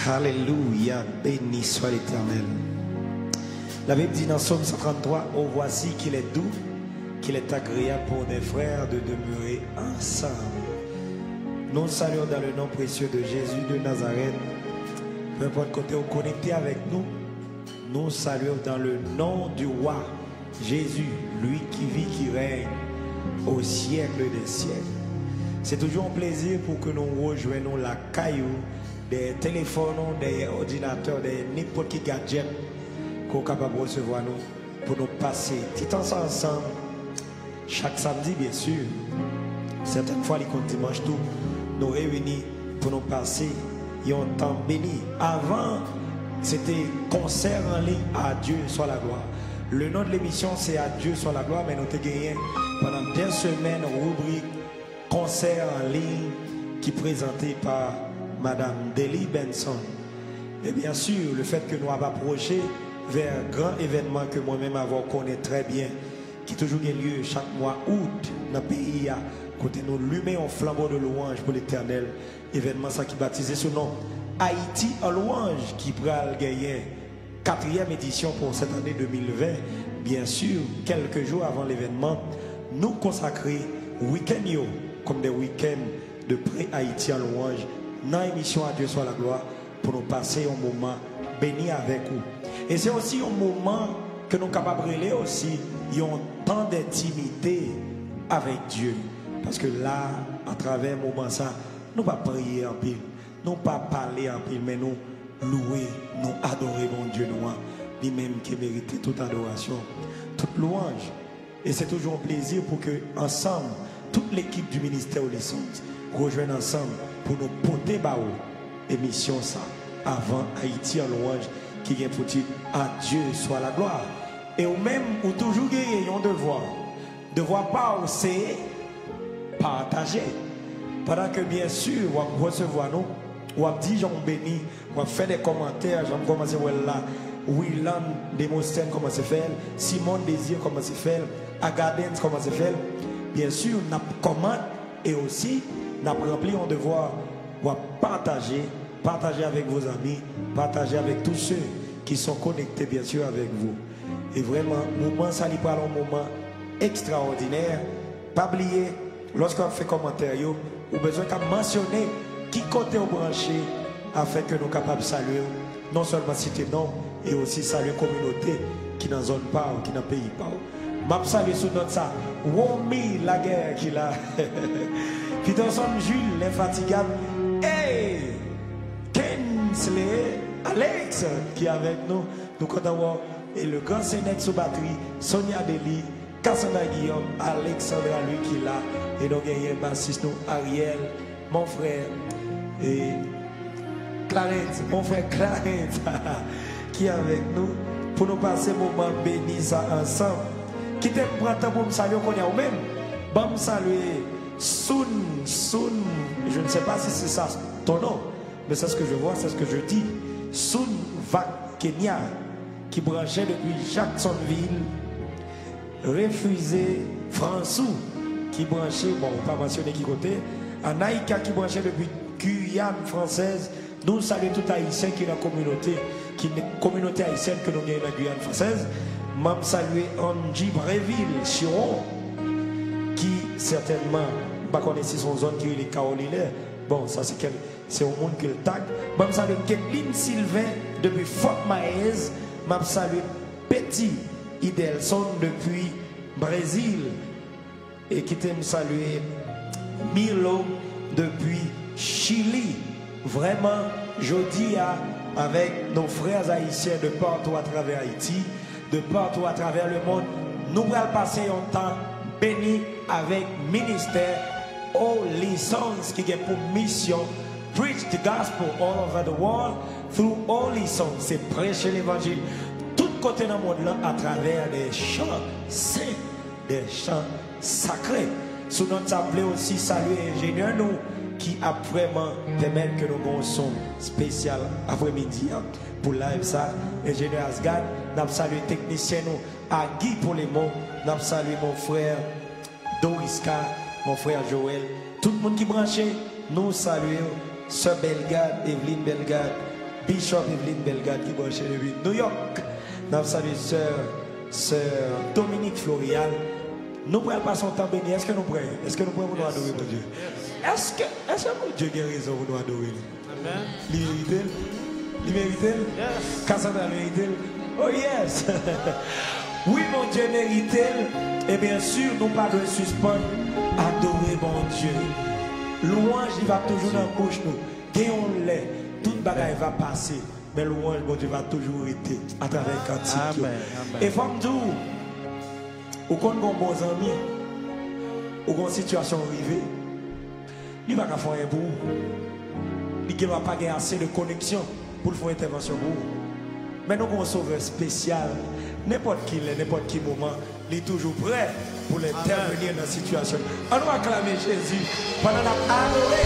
Alléluia, béni soit l'Éternel. La Bible dit dans Psaume 133, oh voici qu'il est doux, qu'il est agréable pour des frères de demeurer ensemble. Nous saluons dans le nom précieux de Jésus de Nazareth. Peu importe côté où connecté avec nous, nous saluons dans le nom du roi Jésus, lui qui vit, qui règne au siècle des siècles. C'est toujours un plaisir pour que nous rejoignions la caillou des téléphones, des ordinateurs, des n'importe qui gadget qu'on est capable de recevoir nous pour nous passer tout temps ensemble chaque samedi bien sûr. Certaines fois les comptes dimanche tout nous réunissons pour nous passer un temps béni. Avant c'était concert en ligne, à Dieu soit la gloire. Le nom de l'émission c'est à Dieu soit la gloire, mais nous avons gagné pendant 2 semaines rubrique concert en ligne qui est présenté par Madame Deli Benson. Et bien sûr, le fait que nous avons approché vers un grand événement que moi-même avons connaît très bien, qui toujours a lieu chaque mois août dans le pays, côté nous lumer un flambeau de louange pour l'Éternel. Événement ça qui baptisé sous nom Haïti en louange, qui pourra gagner 4e édition pour cette année 2020. Bien sûr, quelques jours avant l'événement, nous consacrer week-end comme des week-ends de pré-Haïti en louange dans l'émission à Dieu soit la gloire pour nous passer un moment béni avec vous. Et c'est aussi un moment que nous sommes capables de relayer aussi un temps d'intimité avec Dieu. Parce que là, à travers un moment ça, nous ne pas prier en pile, nous ne pas parler en pile, mais nous louer, nous adorer mon Dieu noir, lui-même qui mérite toute adoration, toute louange. Et c'est toujours un plaisir pour que ensemble, toute l'équipe du ministère aux licences rejoigne ensemble pour nous porter bas émission ça avant Haïti en louange qui vient pour dire à Dieu soit la gloire. Et ou même ou toujours gagner un devoir pas c'est partager pendant que bien sûr on recevoir nous on dit j'en béni on fait des commentaires j'en commencer là Willan Demosthène comment se fait Simon Désir comment se fait Agadens comment se fait bien sûr n'a commande et aussi n'a rempli un devoir pour partager avec vos amis, partager avec tous ceux qui sont connectés bien sûr avec vous. Et vraiment, moment ça lui parle un moment extraordinaire. Pas oublier, lorsqu'on fait commentaire, vous avez besoin de mentionner qui côté au branché afin que nous sommes capables de saluer, non seulement citer nom, et aussi saluer la communauté qui dans zone pas ou qui dans pays pas. M'a salué sous notre ça. Womi la guerre qui là. Puis dans son Jules l'infatigable. Hey! Kensley Alex qui est avec nous. Nous comptons et le grand Sénèque sous batterie, Sonia Deli, Cassandra Guillaume, Alexandra lui qui est là. Et donc il y a un bassiste nous, Ariel, mon frère, et Clarence, mon frère Clarence qui est avec nous pour nous passer un moment béni ça ensemble. Qui te prend temps pour me saluer qu'on y a ou même. Bon me saluer Sun, je ne sais pas si c'est ça ton nom, mais c'est ce que je vois, c'est ce que je dis. Sun Vak Kenya, qui branchait depuis Jacksonville, refusé François, qui branchait, bon, pas mentionné qui côté, Anaïka qui branchait depuis Guyane française. Nous saluons tout haïtien qui est dans la communauté, qui est une communauté haïtienne que nous avons dans la Guyane française. M'am salué Angie Bréville, Chiron, qui certainement, pas connaissez son zone qui est les Carolinaires. Bon, ça c'est au monde qui le tag. M'am salué Kathleen Sylvain depuis Fort Myers. M'am salué Petit Idelson depuis Brésil. Et qui t'aime saluer Milo depuis Chili. Vraiment, je dis avec nos frères haïtiens de partout à travers Haïti, de partout à travers le monde, nous allons passer un temps béni avec ministère aux licences qui a pour mission preach the gospel all over the world through all licences. C'est prêcher l'évangile tout côté dans le monde là à travers des chants saints, des chants sacrés. Sous notre table aussi saluer ingénieur nous qui a vraiment permis que nous avons un son spécial après-midi pour live ça. Ingénieur Asgard, nous avons salué technicien nous à Guy pour les mots, nous avons salué mon frère Doriska, mon frère Joël, tout le monde qui branché, nous saluons Sœur Bellegarde, Evelyne Bellegarde, Bishop Evelyn Belgade qui branche depuis New York. Nous saluons sœur Dominique Florial. Nous pouvons passer son temps béni. Est-ce que nous pouvons nous adorer mon Dieu? Est-ce que mon Dieu a raison pour nous adorer? Amen. Il mérite? Yes. Cassandra mérite? Oh yes. Oui, mon Dieu mérite. Et bien sûr, nous ne pouvons pas suspendre. Adorer mon Dieu. Louange, il va toujours dans la bouche nous. Gagnons-les. Toute bagaille va passer. Mais louange, mon Dieu va toujours être à travers le cantique. Et femme d'où, ou quand on a bons amis, ou quand une situation arrivée, il va pas faire un bout. Il ne va pas avoir assez de connexion pour faire une intervention pour vous. Mais nous avons un sauveur spécial. N'importe qui moment, il est toujours prêt pour intervenir dans la situation. On va acclamer Jésus pendant la adoré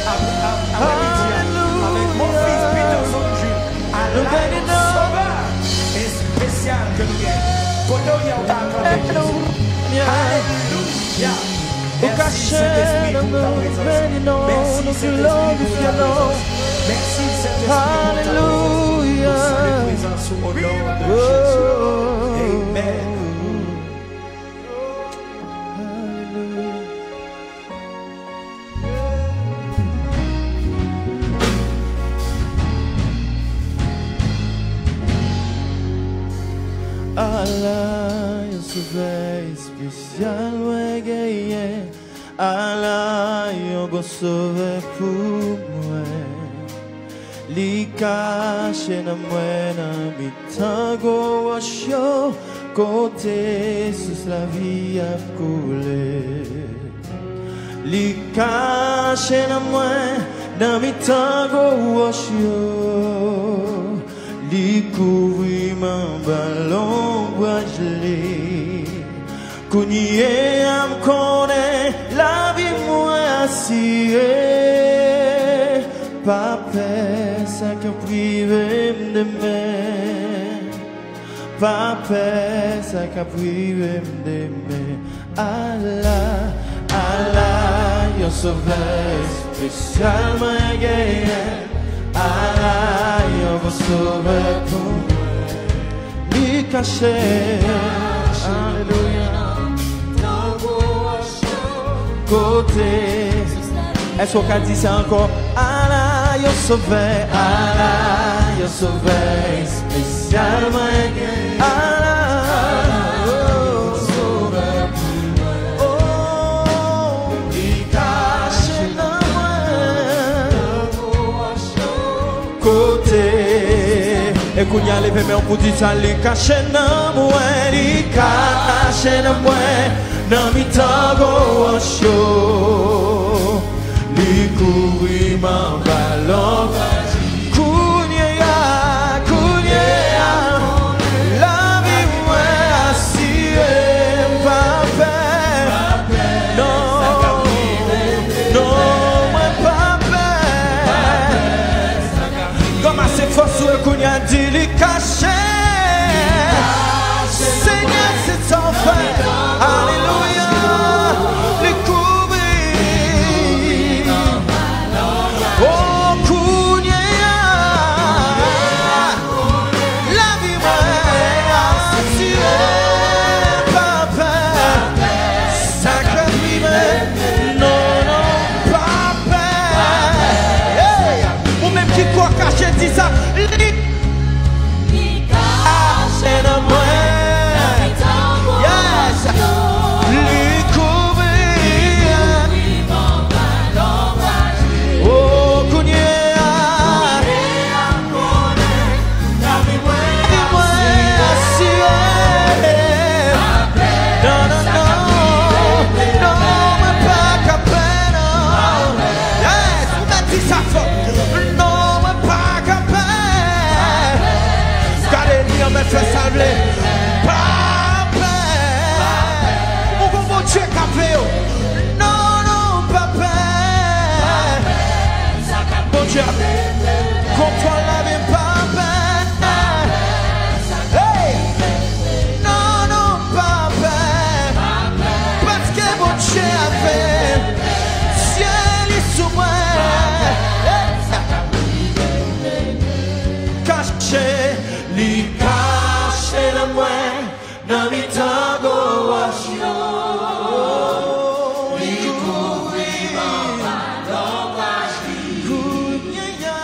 avec mon fils Peterson Jules. Alors, sauveur et spécial que nous avons. Quand on va acclamer Jésus. Alléluia. Merci Saint-Esprit pour ta présence. Merci Saint-Esprit pour ta présence. Merci Saint-Esprit pour ta présence. Au nom de Jésus. Amen. Allah, yo sauvé spécial, ouais, gagné. Allah, yo go sauvé pour moi. Li caché na moi na mitango washo, côté sous la vie a coulé. Li caché na moi na mitango washo. Li couvri mon ballon bois gelé. Kounye am connaît la vie moi assurée. Papa ça que privé de me. Papa ça que privé de me. Allah, Allah, yo sauveur spécialement gagné. Allah, yo vous sauver pour moi. Li caché, alléluia. Côté, est-ce qu'on dit ça encore? Allah, yo sauver, Allah, yo sauver spécialement. Allah, yo sauver pour moi. Oh, li caché dans côté et qu'on y a levé mais on peut dire ça les caché dans moi les caché dans moi dans mi tango en show les courir mon ballon counia la vie moi assurée papa non c'est force qu'on y a dit les cachets. Seigneur, c'est ton frère. Alléluia. Les couvrir. Oh, Kounia. La vie m'a assurée. Papa. Sacrifié. Non, papa. Ou même qui croit caché dit ça. Fais sabler, papa. Mon bon Dieu café, non non papa. Bon Dieu, contrôle la vie papa. Hey, non non papa. Parce que bon Dieu a fait, ciel est sous moi. li cache la moi, dans mi tango wasio. Li couvri ma l'ombrage li. Kounya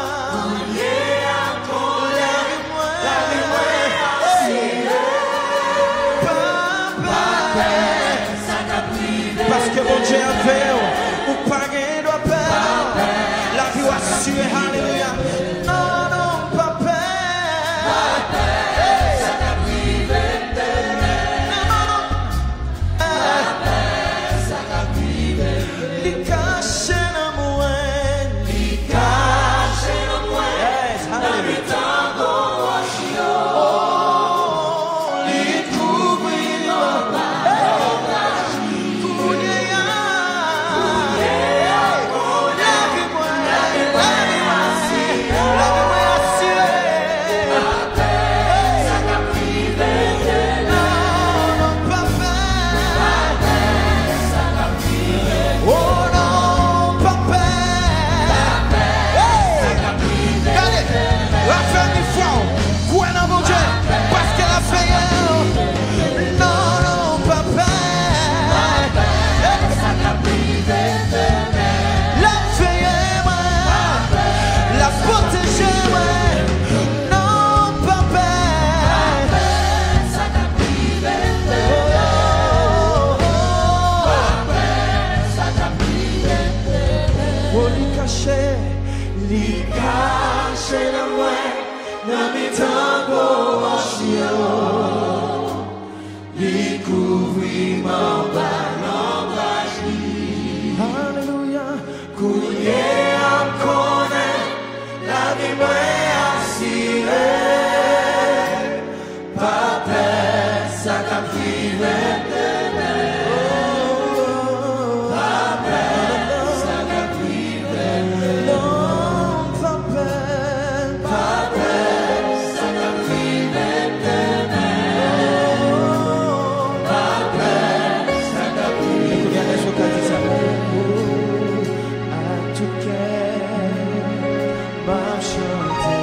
encore la moi, parce que mon Dieu a fait, ou pas gain doit perdre, la vie va suer, alléluia. Non, non, pas peur, ça t'a privé de non, ça t'a privé de li cache dans moi, li cache dans moi, dans le tango wasio, li couvri li cache la moi, dans mi tango wasio, li couvri ma l'ombrage li. Alléluia, couillé en connaît, la vie moi assurée, pas peur, ça t'a privé de chanter.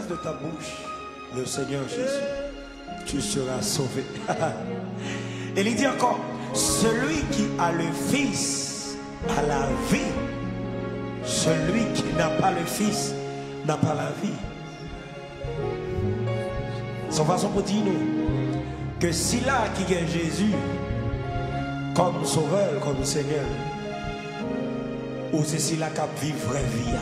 confesse de ta bouche le Seigneur Jésus, tu seras sauvé. Et il dit encore, celui qui a le Fils a la vie. Celui qui n'a pas le Fils n'a pas la vie. Son façon pour dire nous que si là qui gagne Jésus comme sauveur, comme Seigneur, ou c'est si là qui vit vraie vie.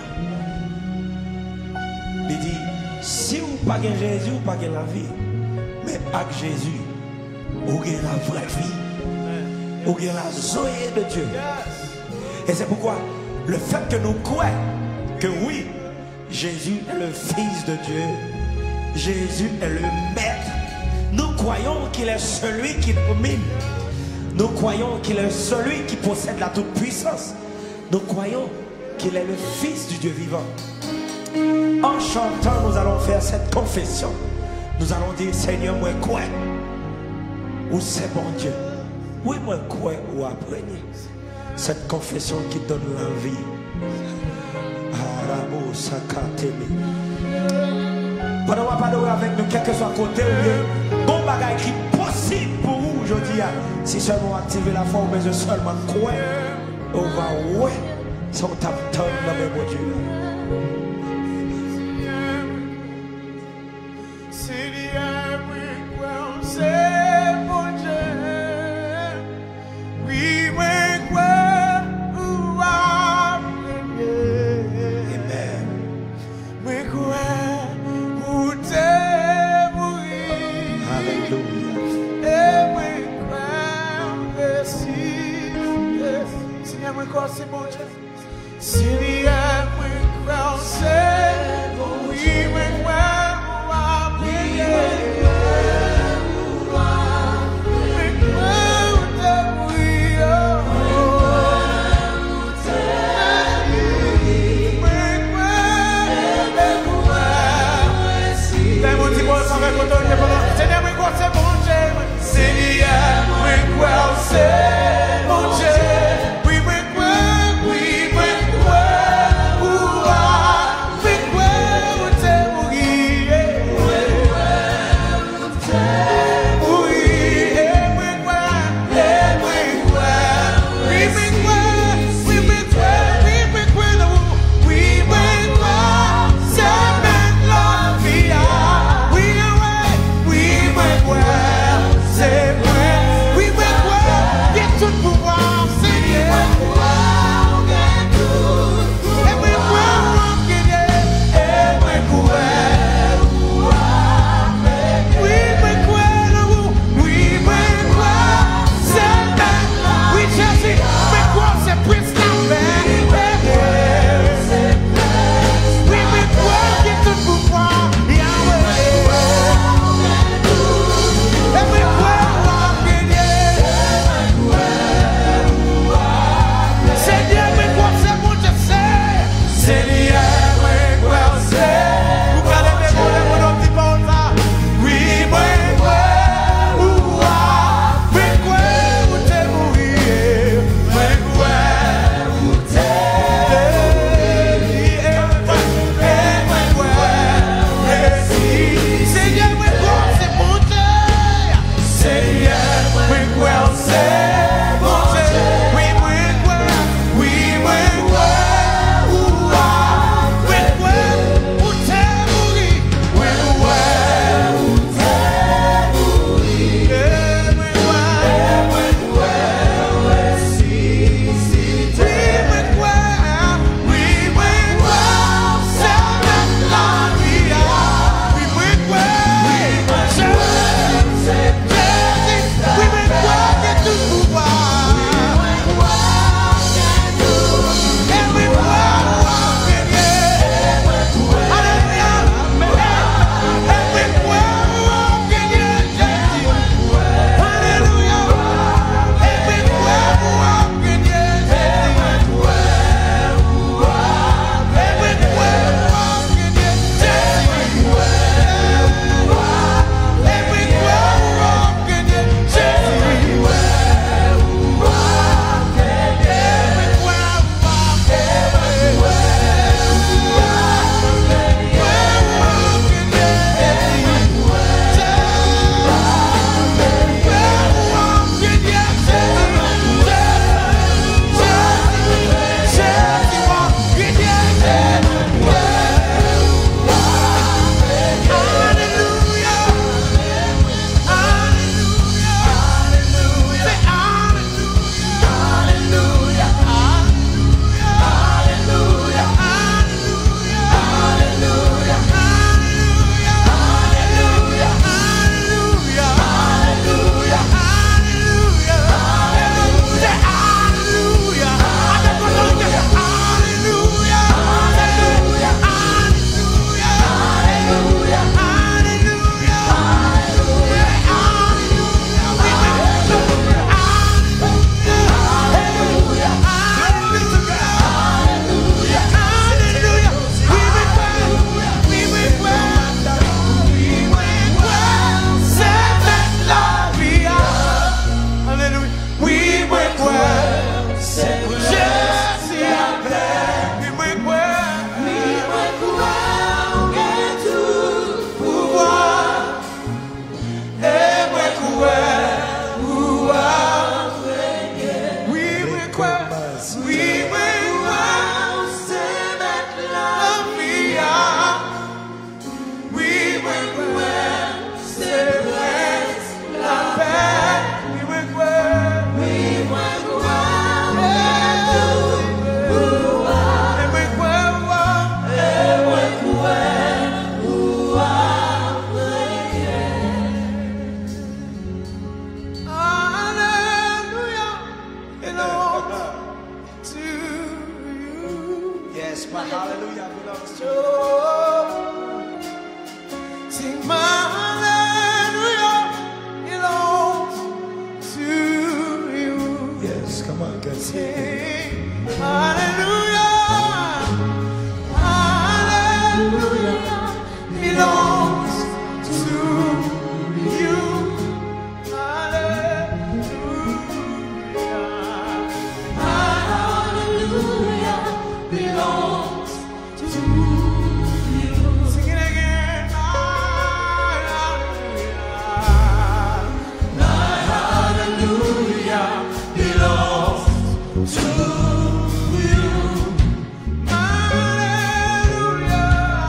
Il dit, si vous pas gagne Jésus, vous pas gagne la vie. Mais avec Jésus, vous gagnez la vraie vie. Vous gagnez la zoé de Dieu. Et c'est pourquoi le fait que nous croyons que oui, Jésus est le Fils de Dieu, Jésus est le Maître, nous croyons qu'il est celui qui domine. Nous croyons qu'il est celui qui possède la toute-puissance. Nous croyons qu'il est le Fils du Dieu vivant. En chantant, nous allons faire cette confession. Nous allons dire, Seigneur, moi crois. Ou c'est bon Dieu. Oui, moi crois ou apprenez. Cette confession qui donne la vie. Arabo sakatemi. Pendant qu'on parle avec nous, quel que soit côté ou bien, bon bagage qui est possible pour vous aujourd'hui. Si seulement activer la forme, mais je seulement crois. On va ouais. Si on tape dans le même Dieu. C'est bon Dieu. S'il y a un grand c'est bon, oui, mais quoi, Yes, my hallelujah belongs to you. Sing my hallelujah belongs to you. Yes, come on, guys. Sing hallelujah, hallelujah belongs to you. Hallelujah, hallelujah belongs to you. Sing it again. My hallelujah belongs to you. Hallelujah,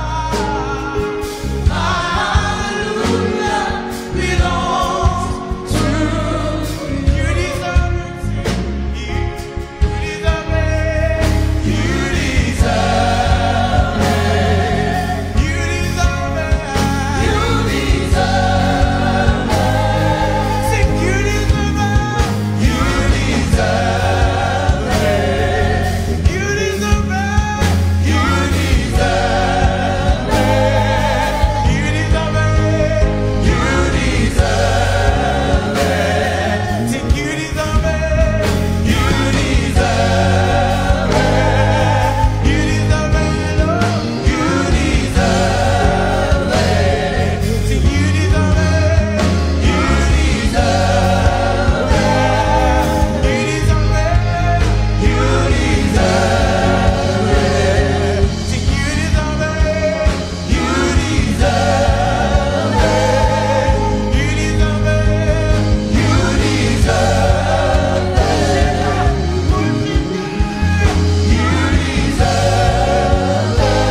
my hallelujah belongs to you. You deserve it. You deserve it. You deserve it. You deserve it. You deserve it. Sing, you deserve it. You deserve it. You deserve it. You deserve it. You deserve it. You deserve it. Sing, you deserve it. You deserve it. You deserve it. Lord. You deserve it. Sing, you deserve it. You deserve it. You deserve it. You deserve it. Sing, you deserve it. You deserve it. You deserve it. You deserve it. You deserve it.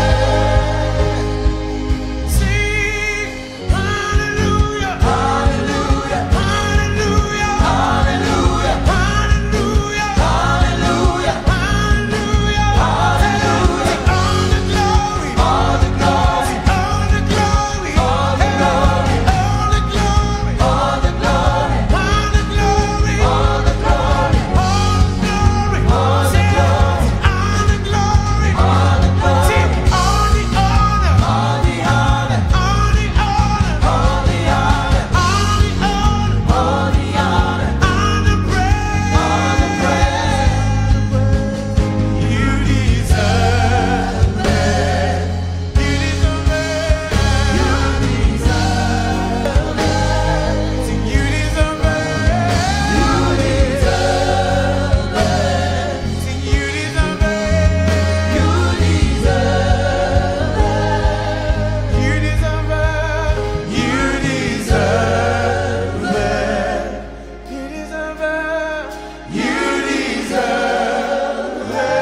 Sing hallelujah, hallelujah, hallelujah, hallelujah, hallelujah, hallelujah, hallelujah, hallelujah. All the glory, all the glory, all the glory, all the glory, all the glory, all the glory, all the glory, all the glory, all the glory, all the glory, all the glory. Sing all the honor, all the honor, all the honor, all the honor, all the honor, all the praise, all the praise. You deserve it. You deserve it. You deserve it. Sing, you deserve it. You deserve it. Sing, you deserve it. You deserve it. You deserve it. You deserve it. You deserve it. You deserve it.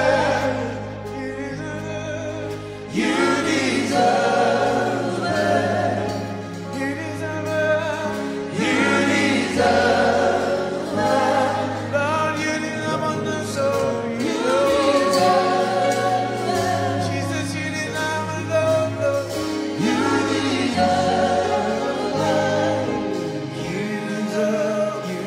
You deserve it. You deserve it. You deserve it. Lord, you deserve all the glory. You deserve it. Jesus, you deserve all the glory. You deserve it. You deserve, you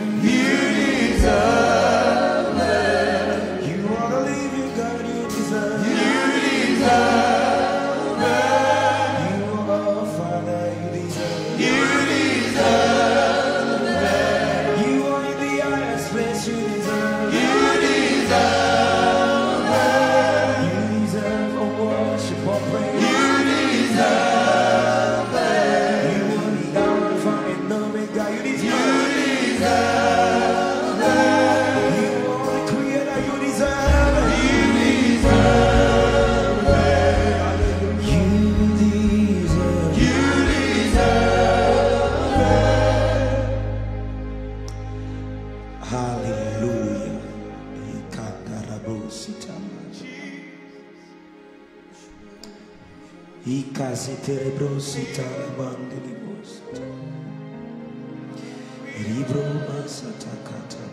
deserve it. You wanna leave you, God, you deserve it. You deserve it. You are Father, you deserve it. You deserve it. You are in the highest place, you deserve it. You deserve it. You deserve a worship or praise. You deserve it. You are the Alpha and Omega, you deserve it. You deserve it. You are the Creator, you deserve it. You deserve it. You deserve it. You deserve it. Hallelujah. Ikatarabositama. Ikaziterebrositarabandelibosita. Ribromasatakata.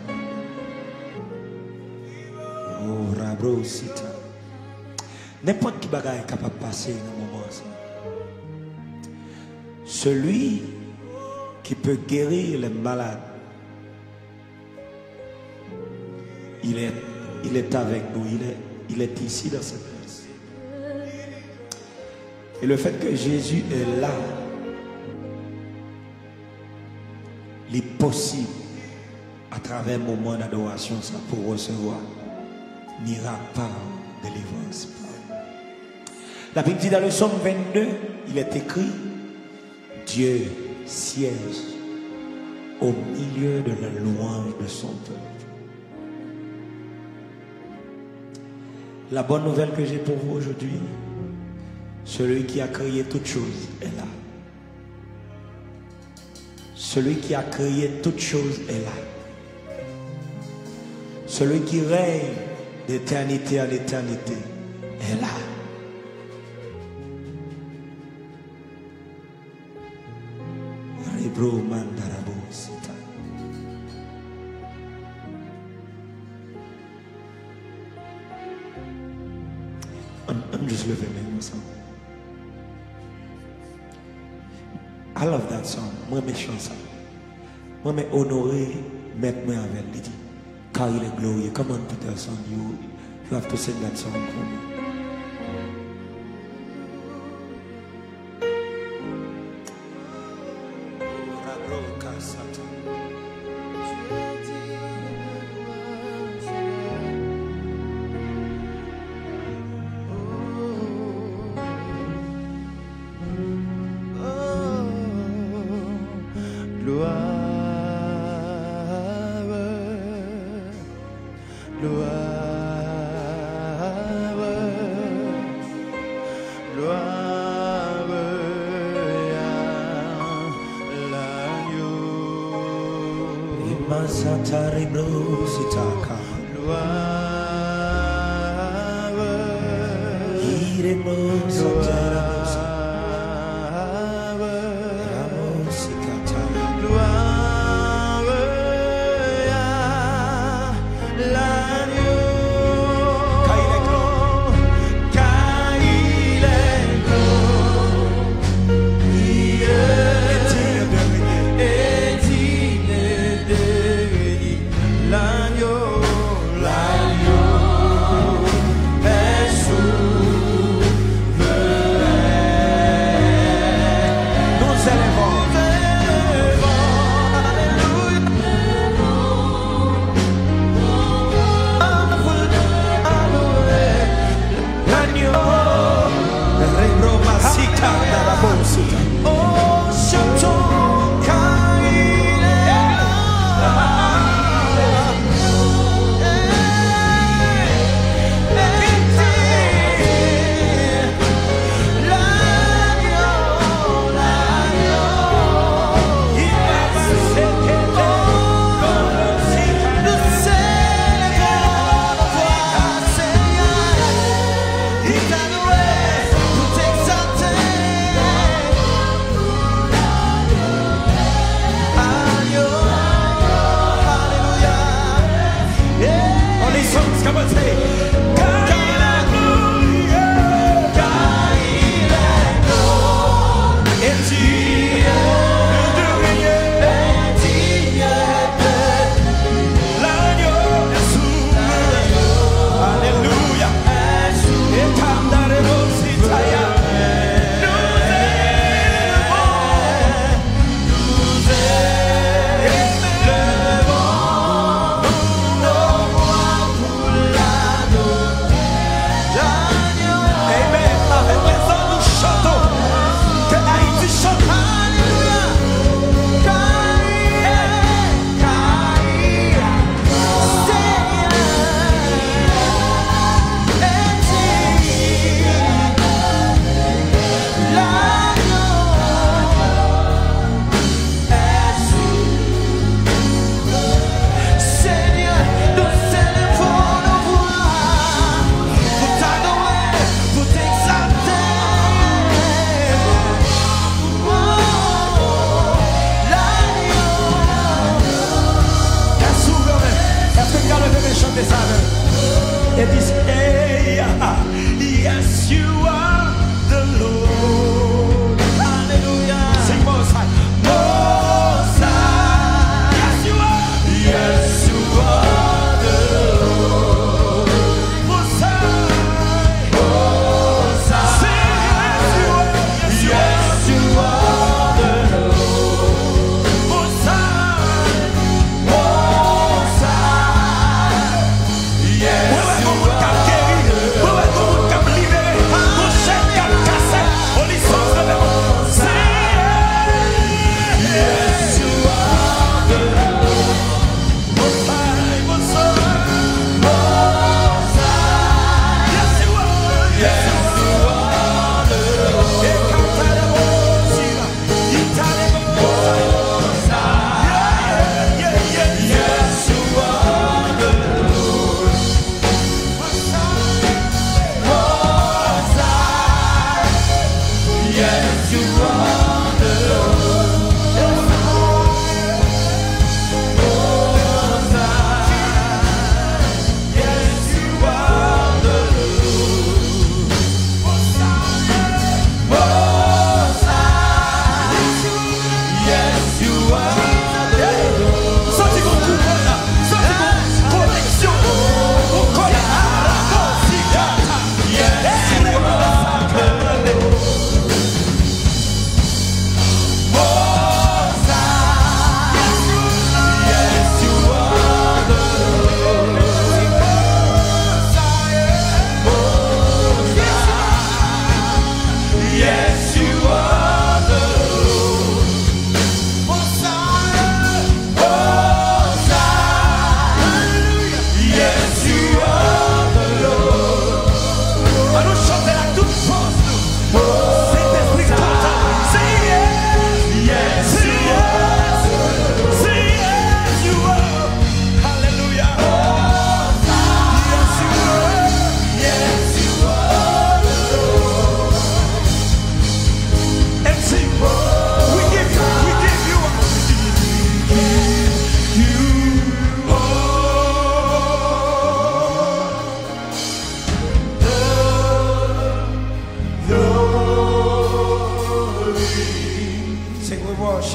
Oh, rabrosita. N'importe qui bagaille capable de passer dans le moment ça. Celui qui peut guérir les malades, il est avec nous, il est ici dans cette place. Et le fait que Jésus est là, il est possible à travers un moment d'adoration ça pour recevoir miracle par délivrance. La Bible dit dans le psaume 22, il est écrit: Dieu siège au milieu de la louange de son peuple. La bonne nouvelle que j'ai pour vous aujourd'hui, celui qui a créé toutes choses est là. Celui qui a créé toutes choses est là. Celui qui règne d'éternité en éternité est là. On just lever mes mains ensemble. I love that song. Moi, mes chansons. Moi, mes honorer, mettre moi avec lui. Car il est glorieux. Come on, Peterson, you have to sing that song for me. Alléluia.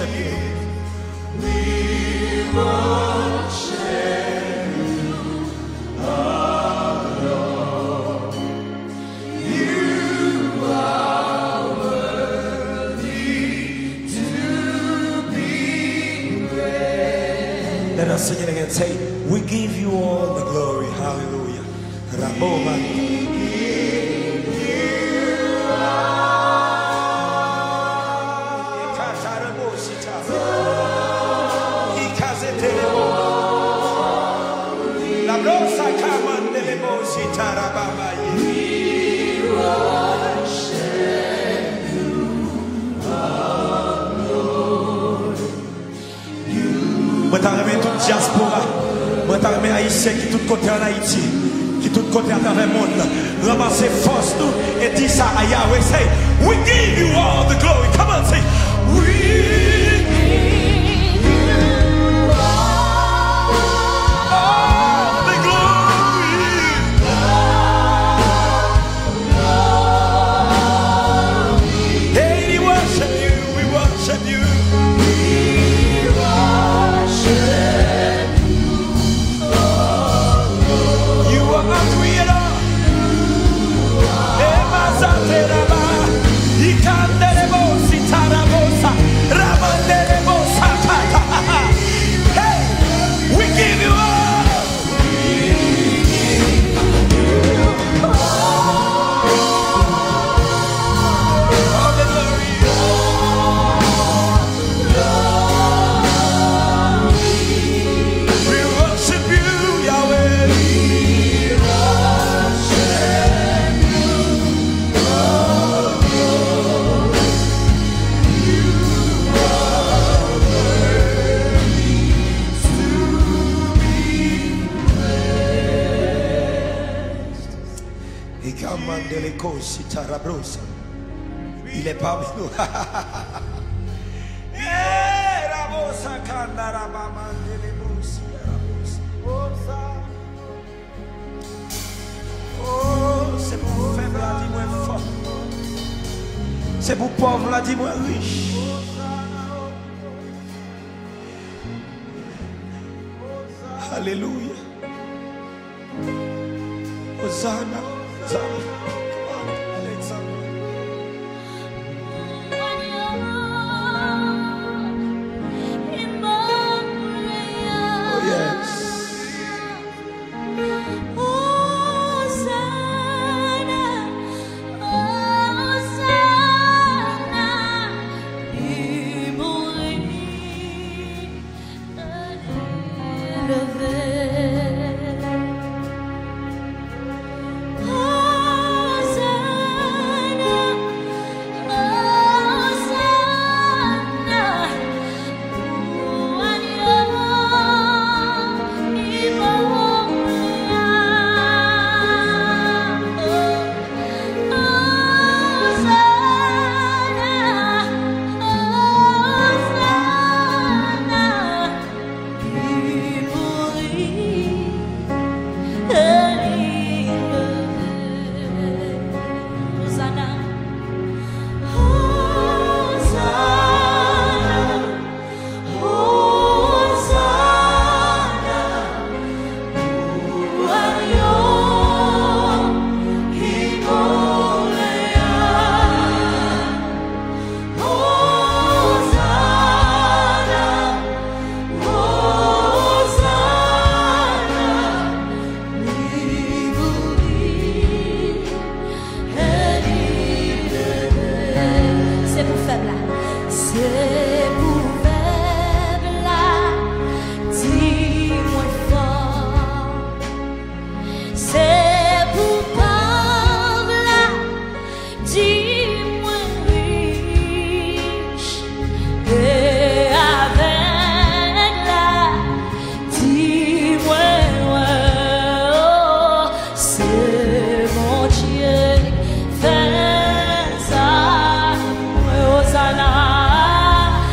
worship you. Let us sing it again. Say, we give you all the glory. Hallelujah. Raboma. La rosa camande le mosita rababa. Moi t'as remis toute diaspora, moi t'as remis haïtien qui tout côté en Haïti, qui tout côté à travers le monde. Ramassez force nous et dis ça à Yahweh. Say, we give you all the glory. Come on, say, we give you all the glory. Hey, we worship you, we worship you. Il est parmi nous. Oh, c'est pour faible, la dis-moi fort. C'est pour pauvre, la dis-moi riche. Alléluia. Hosanna, Hosanna. Hosanna.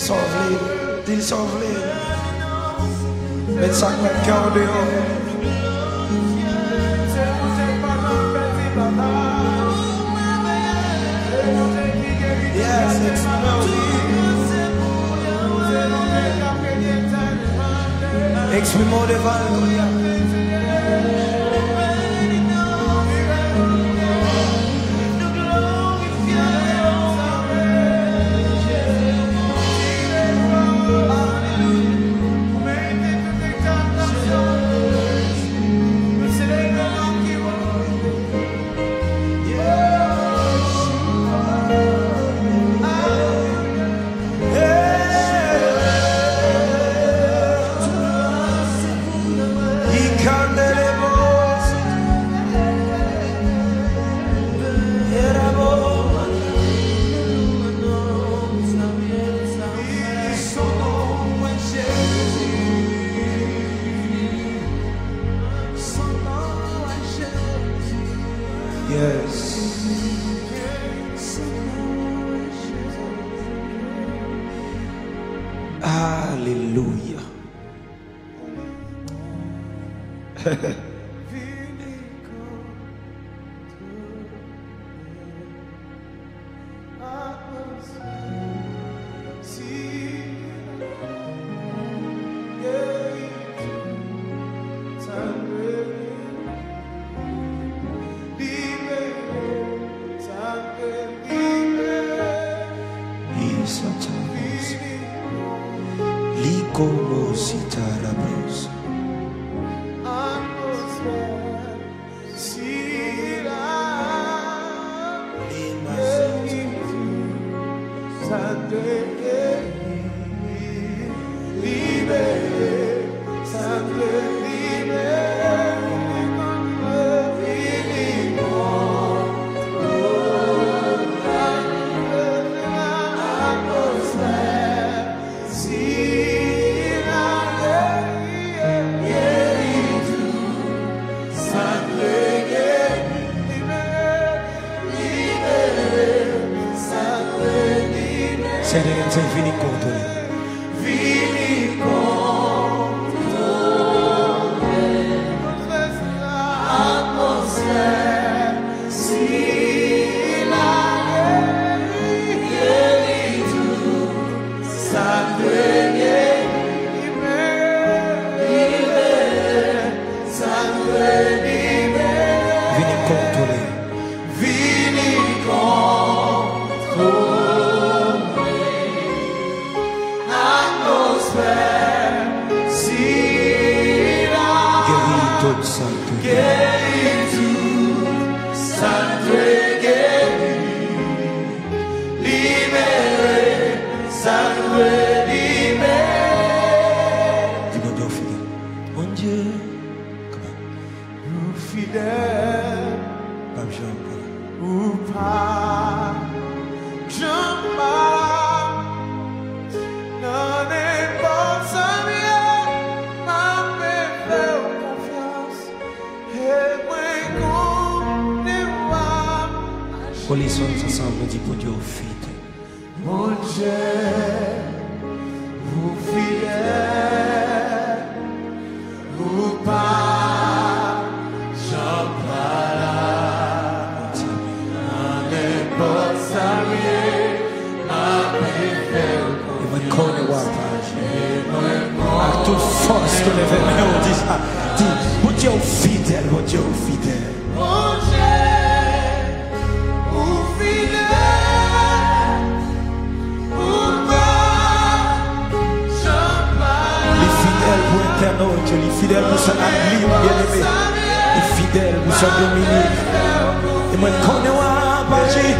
sauve-les, dis sauve-les. Mets ça dans le cœur dehors. Yes, it's exprime-moi devant. Alléluia. Como citarabros. C'est fini contre lui. Polissons ensemble, dit pour Dieu fidèle. Mon Dieu, vous fidèle, vous pas, j'en parle, dans n'importe sa vie, ma préfère. Et moi, connais à toute force que les vénères disent, dit, mon Dieu fidèle, mon Dieu fidèle. Mon Dieu. Tu es fidèle pour sa vie, bien-aimé. Tu es fidèle pour sa Dominique. Et moi, je connais pas, Pachi.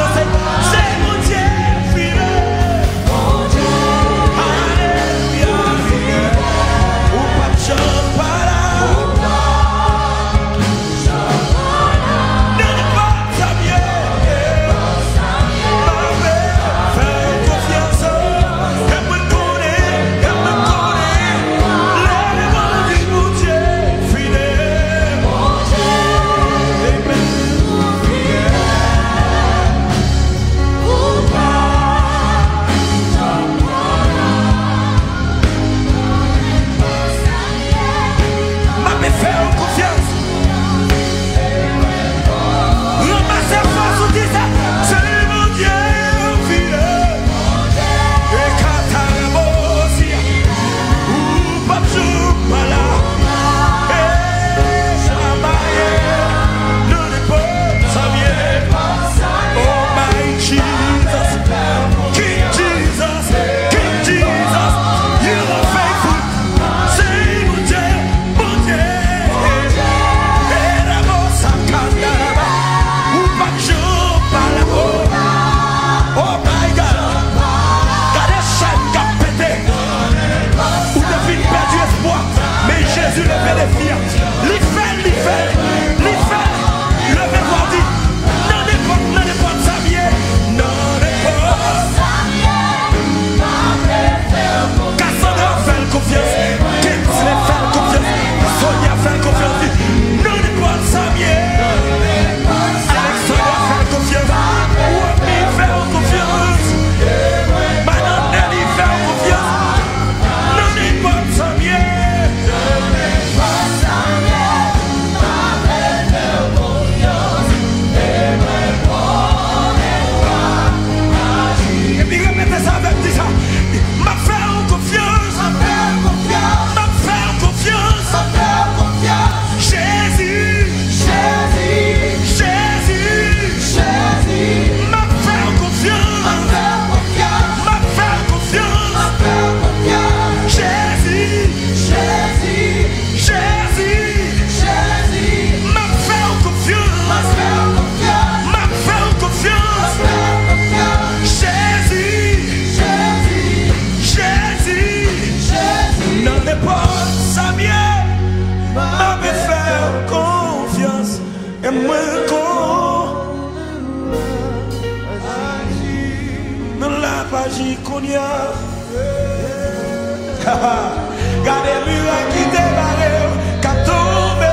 Yeah. agit qu'on y a. Gardez le mur qui démarre, qui tombe.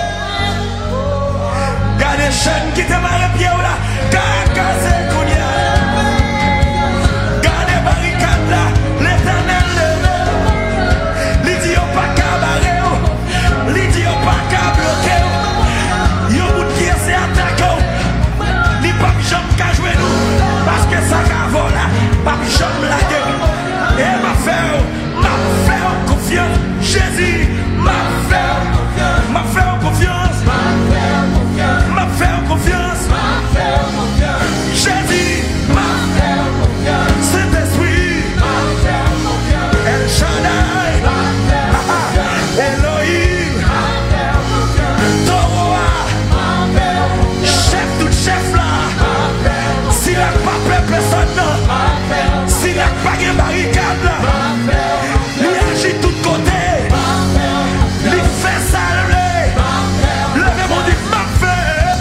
Gardez les chaînes qui démarrent pied là, qui cassé qu'on y a. Gardez les barricades là, l'éternel levé. L'idiot pas qu'à barrer, l'idiot pas qu'à bloquer. Yon bout qui essaie d'attaquer, ni pas jamais qu'à jouer nous, parce que ça va voler, pas jamais la gueule. Et ma faire confiance, Jésus, ma faire confiance, ma faire confiance, Jésus, ma faire confiance, Saint-Esprit, El Shaddai, Elohim, Toroa, chef tout chef là, s'il n'a pas peuple personne non, s'il n'a pas de barricade là, lui agit de tous côtés, lui fait saluer, levez mon dit m'a fait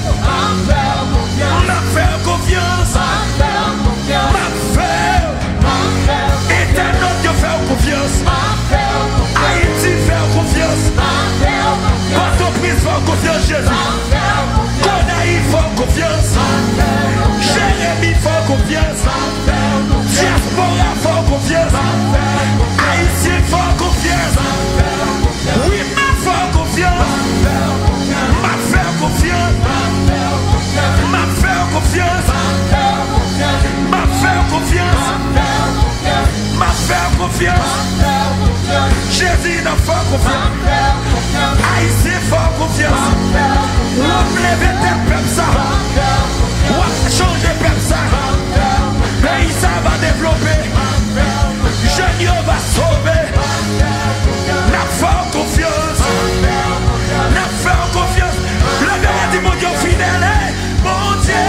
confiance, m'a fait, éternel Dieu fait confiance, Haïti fait confiance, Port-au-Prince fait confiance Jésus, Konaï fait confiance, Jérémie fait confiance, Diaspora fait confiance, Haïtien fait confiance, oui m'a fait confiance, m'a fait confiance, m'a fait confiance, m'a fait confiance, m'a fait confiance, Jésus n'a fait confiance, Haïtien fait confiance, l'homme lève tes peuples ça, ou changer peuple ça, pays ça va développer, jeune va sauver, n'a fait confiance, n'a fait confiance, le gars dit mon Dieu fidèle, mon Dieu.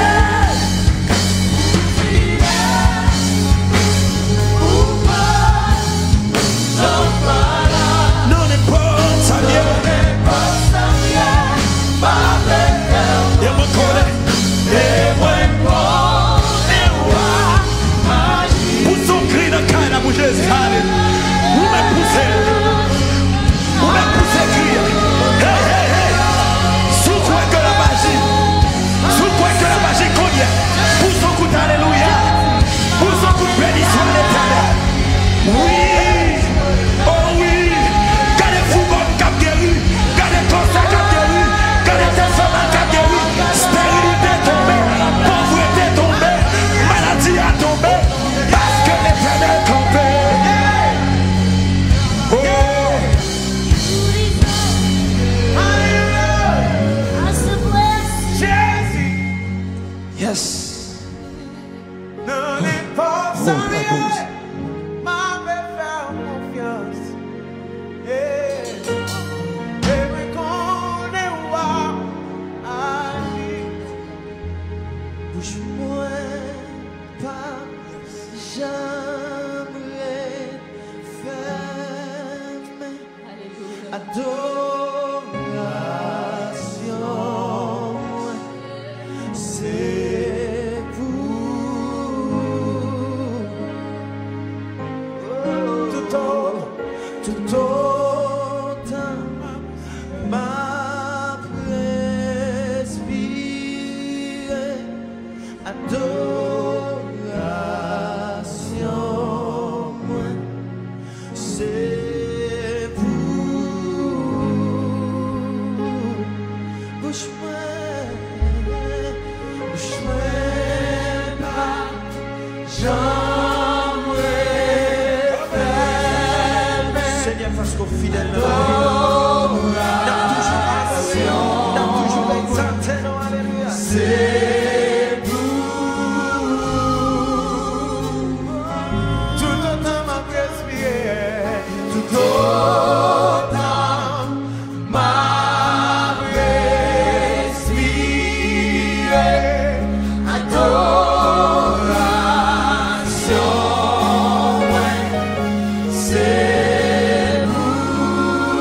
Non n'est pas ça vient, et moi connais, pousse son cri dans le cas de Jésus, ou même pousser, crier, hey hey hey, sous quoi que la magie cogne, pousse son coup d'alléluia, pousse son coup de bénédiction l'éternel, oui, oh oui, gardez fourgon cap guéri, gardez cancer cap guéri, gardez tes femmes cap guéri, stérilité tombée, pauvreté tombée, maladie a tombé, parce que l'éternel campé. Oh, yes. Non n'est pas Oh, ça my goodness. m'avait fait confiance. Et me connaît ou agit. Bouge-moi pas jamais ferme. Adoration. C'est vous. Tout autant m'a respiré. Adoration. C'est vous. Bouge-moi pas, j'aimerais faire. Seigneur, parce qu'au fidèle, C'est vous. Tout autant m'a respiré, tout autant m'a respiré. Adoration, ouais, c'est vous.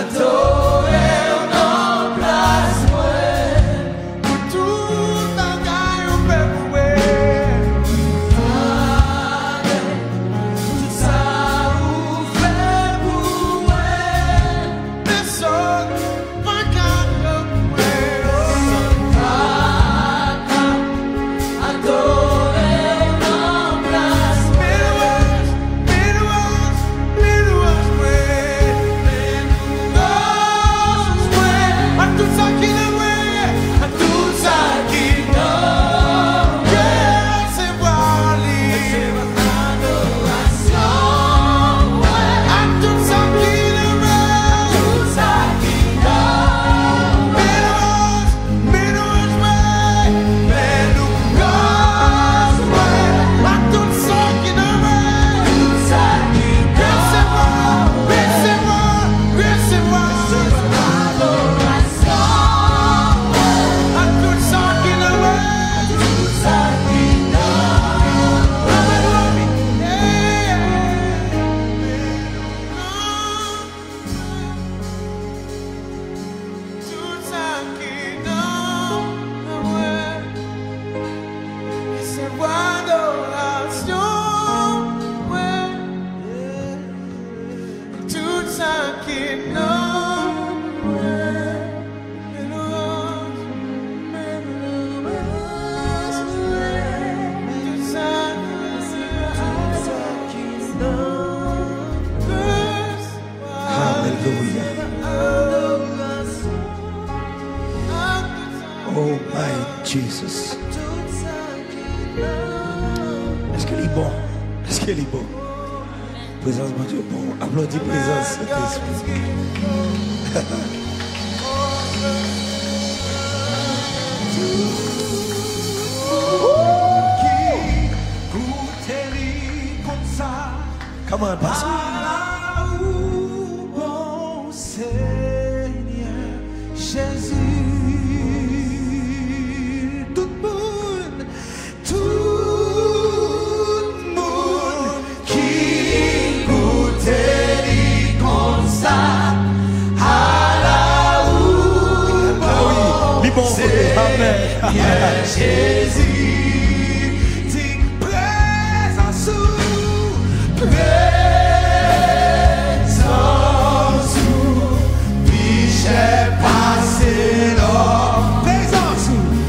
Oh my Jesus. Est-ce qu'il est bon? Est-ce qu'il est bon? Présence de Dieu bon. Applaudis présence de Saint-Esprit. Come on, Pastor. Bon Seigneur Jésus, tout le monde qui goûtait comme ça, à la bon Seigneur Jésus, t'es présent sous j'ai passé l'or, présence,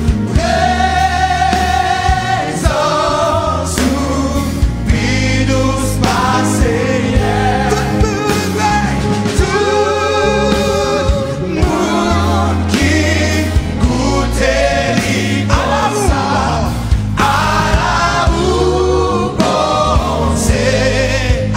puis douce passé, tout le monde qui goûtait à la bon, c'est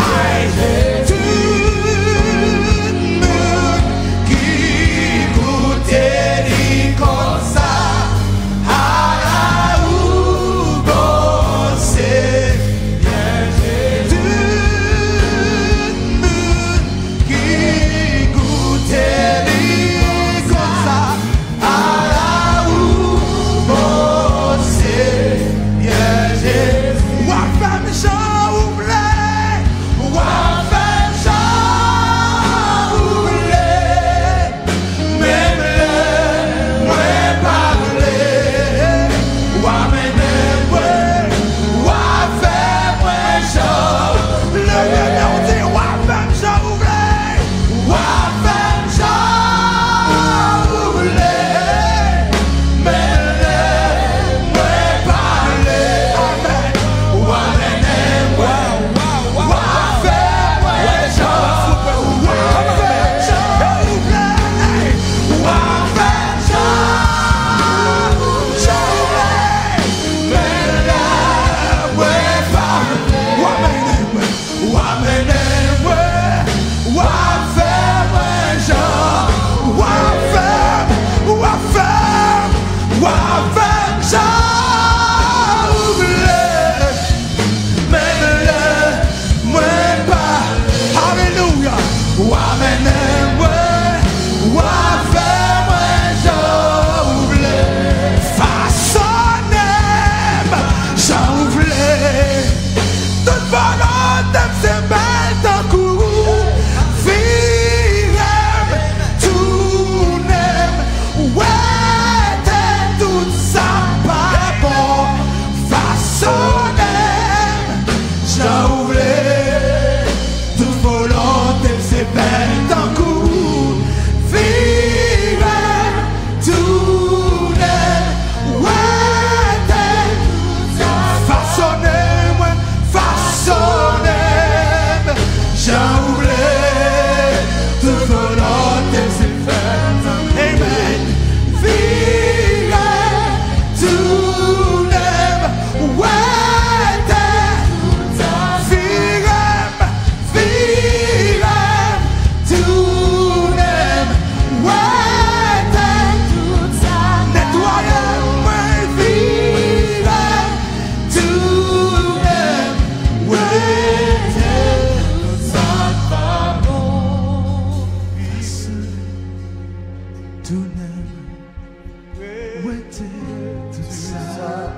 tout neuf. Où était tout ça?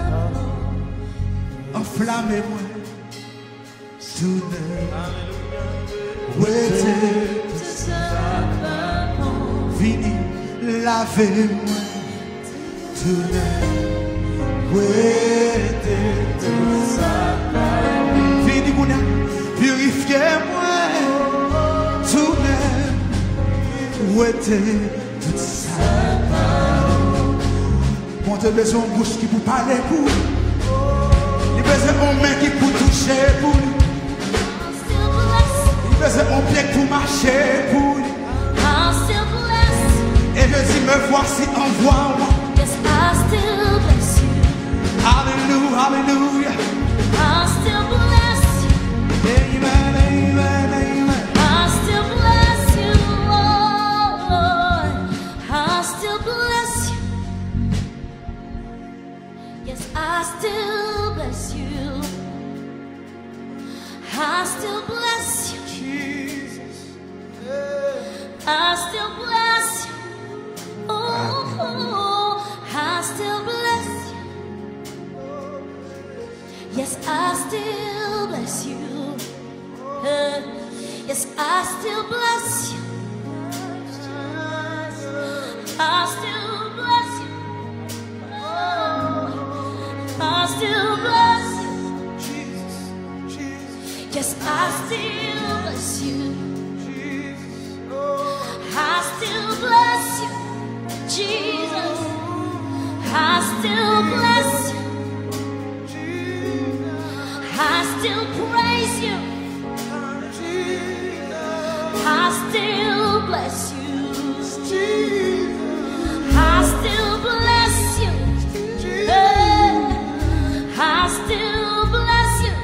Enflammez-moi, tout neuf. Où était tout ça? Vini, lavez-moi, tout neuf. Où était tout ça? Vini, mouna, purifiez-moi, tout neuf. Où était tout ça? Mon Dieu, besoin de bouche qui pour parler pour. Il besoin de main qui pour toucher pour. Il besoin de pied pour marcher pour. Et je dis, me voici, envoie-moi. Yes, I still bless you. Hallelujah, hallelujah. I still bless you. Amen, amen, amen. I still bless you, oh Lord. I still bless you. Yes, I still bless you. I still bless you. Jesus. I still bless you. Oh, I still bless you. Yes, I still bless you. Yes, I still bless you. I still bless you. Oh, I still bless you. Jesus, Jesus, Yes, I still bless you. I still bless you. Jesus, I still bless you. I still praise you. I still bless you. I still bless you. I still bless you.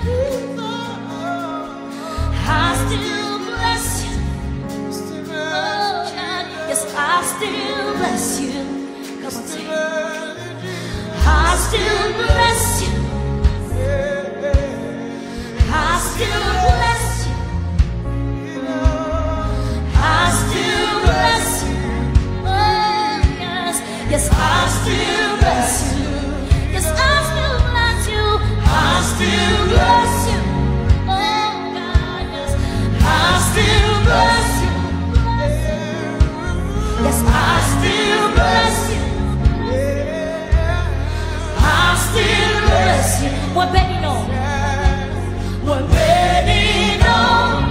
I still bless you. Oh, God. Yes, I still bless you. Come on, sing. I still bless you. I still bless you. I still bless you. Oh, yes. Yes, I still bless you. Yes, I still bless you. I still bless you. Oh, God, yes. I still bless you. Yes, I still bless you. I still bless you. One penny no. One penny no.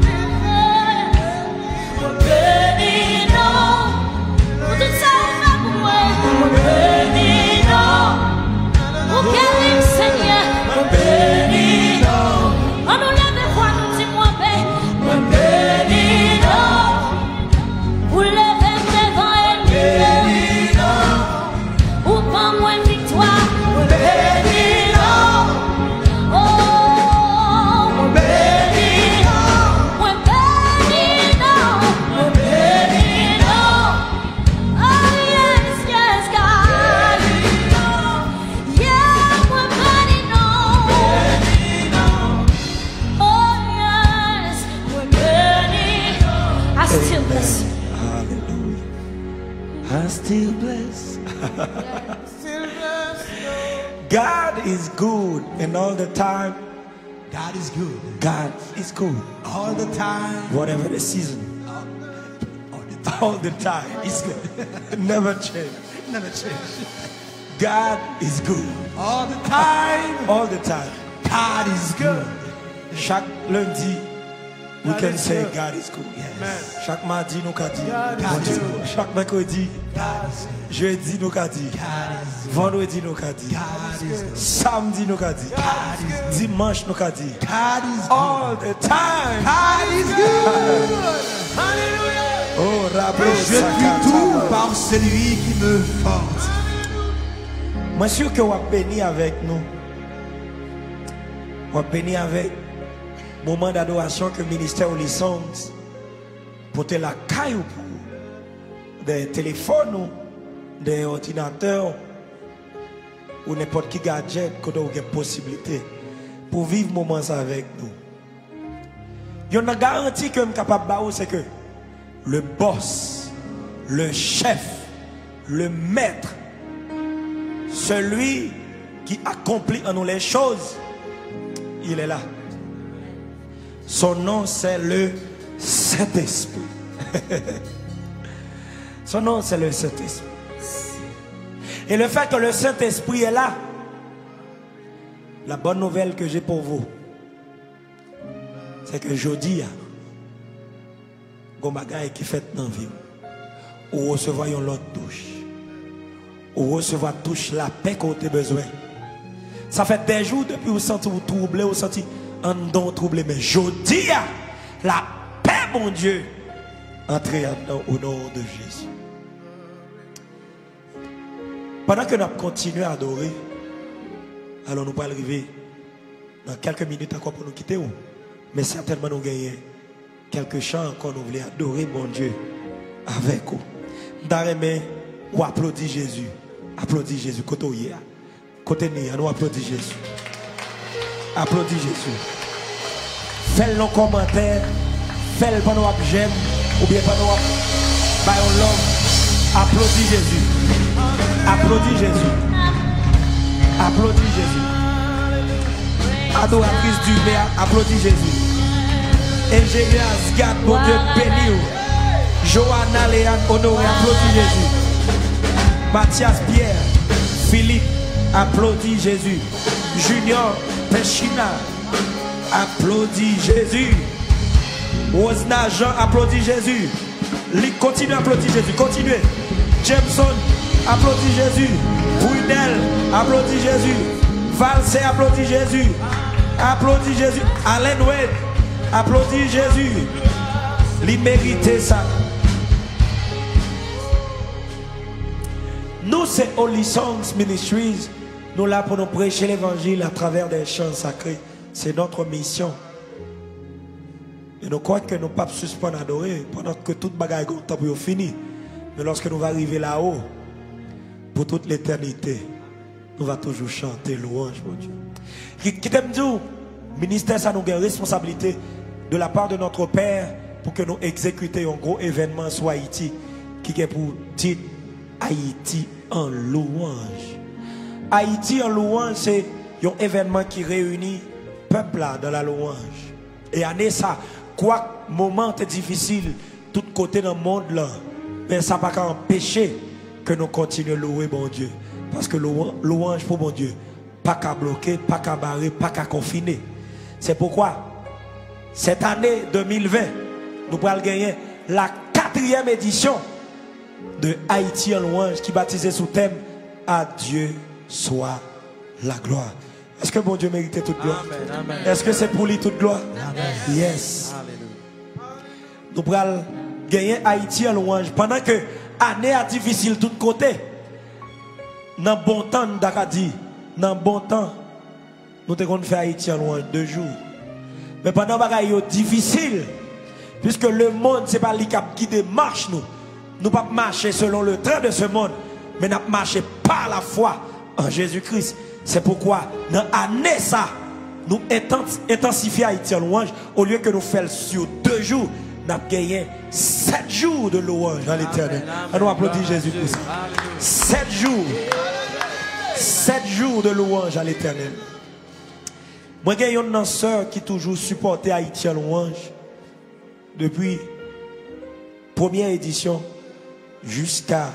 One penny no. Put the time away. One penny no. Who can listen here? One penny no. On nous lève les voix, nous dis moi paix. One penny no. Vous levez devant ennemi. Ou pas moins victoire. One penny no. Oh, one penny no. One penny no. One penny no. Oh yes, yes, God. Yeah, one penny no. Oh yes, one penny. I still bless you. Hallelujah. I still bless. God is good, and all the time, God is good. God is good. All the time. Whatever the season, all the time, it's good. Never change. Never change. God is good. All the time. All the time. God is good. Chaque lundi, we God can is say good. God is good. Yes. Chaque mardi, nous can dire. God is good. Chaque mercredi, God is good. jeudi, nous can dire. God is good. Vendredi, nous can dire. God is good. Samedi, nous can dire. God is good. Dimanche, nous can dire. God is good. All the time. God is good. Hallelujah. Oh, Rabbi, Je puis tout par celui qui me force. Moi, sûr que vous avez béni avec nous. Vous avez béni avec le moment d'adoration que le ministère ou les songs pour te la caille pour des téléphones, des ordinateurs ou n'importe qui gadget que vous avez possibilité pour vivre moment ça avec nous. Il y a une garantie que je suis capable de c'est que le boss le chef, le maître, celui qui accomplit en nous les choses, il est là. Son nom, c'est le Saint-Esprit. Son nom, c'est le Saint-Esprit. Et le fait que le Saint-Esprit est là, la bonne nouvelle que j'ai pour vous, c'est que jeudi, Gomagaï qui fait dans la vie, ou recevoir l'autre touche, ou recevoir touche la paix que vous avez besoin. Ça fait des jours depuis que vous sentez vous troublé, vous sentez un don troublé, mais jeudi, la paix, mon Dieu, entrez au nom de Jésus. Pendant que nous continuons à adorer, alors nous allons arriver dans quelques minutes encore pour nous quitter. Mais certainement nous gagnons quelques chants encore nous voulons adorer mon Dieu avec vous. D'arrêter ou applaudir Jésus. Applaudis Jésus. Côté hier. Côté nous applaudis Jésus. Applaudis Jésus. Fais-le dans commentaire. Fais-le pendant que j'aime. Ou bien pendant que l'homme. Applaudis Jésus. Applaudis Jésus. Applaudis Jésus. Adoratrice du Béat, applaudis Jésus. Ingénieur Asgard, mon Dieu béni. Johanna Léane, honoré, applaudis Jésus. Mathias Pierre, Philippe, applaudis Jésus. Junior Pechina, applaudis Jésus. Rosna Jean, applaudis Jésus. Continue à applaudir Jésus, continuez. Jameson, applaudis Jésus. Brunel, applaudis Jésus. Valsé, applaudis Jésus. Applaudis Jésus. Alain Wade, applaudis Jésus. Il mérite ça. Nous, c'est Holy Songs Ministries. Nous là pour nous prêcher l'évangile à travers des chants sacrés. C'est notre mission. Et nous croyons que nous ne pouvons pas suspendre adorer pendant que toute bagaille est finie. Mais lorsque nous allons arriver là-haut, pour toute l'éternité, nous allons toujours chanter louange, mon Dieu. Qui t'aime dire, ministère, ça nous a une responsabilité de la part de notre Père pour que nous exécutions un gros événement sur Haïti qui est pour dire Haïti en louange. Haïti en louange, c'est un événement qui réunit le peuple là dans la louange. Et année ça, quoi moment est difficile, tout côté dans le monde là, mais ça ne va pas empêcher que nous continuions à louer mon Dieu. Parce que louange pour mon Dieu, pas qu'à bloquer, pas qu'à barrer, pas qu'à confiner. C'est pourquoi, cette année 2020, nous allons gagner la 4e édition de Haïti en louange qui est baptisée sous thème à Dieu soit la gloire. Est-ce que mon Dieu méritait toute gloire? Est-ce que c'est pour lui toute gloire? Amen. Yes. Nous allons gagner Haïti en louange pendant que l'année est difficile de tous côtés. Dans bon temps, d'Akadi, dans bon temps, nous avons fait Haïti en louange 2 jours. Mais pendant que c'est difficile, puisque le monde, ce n'est pas lui qui démarche nous. Nous ne pouvons pas marcher selon le train de ce monde, mais nous marcher par la foi en Jésus-Christ. C'est pourquoi, dans l'année ça, nous intensifions Haïti en louange, au lieu que nous fassions sur 2 jours, nous avons gagné 7 jours de louange à l'Éternel. Nous applaudissons Jésus pour ça. 7 jours. 7 jours de louange à l'Éternel. Moi, j'ai une sœur qui toujours supporté Haïti en louange depuis première édition jusqu'à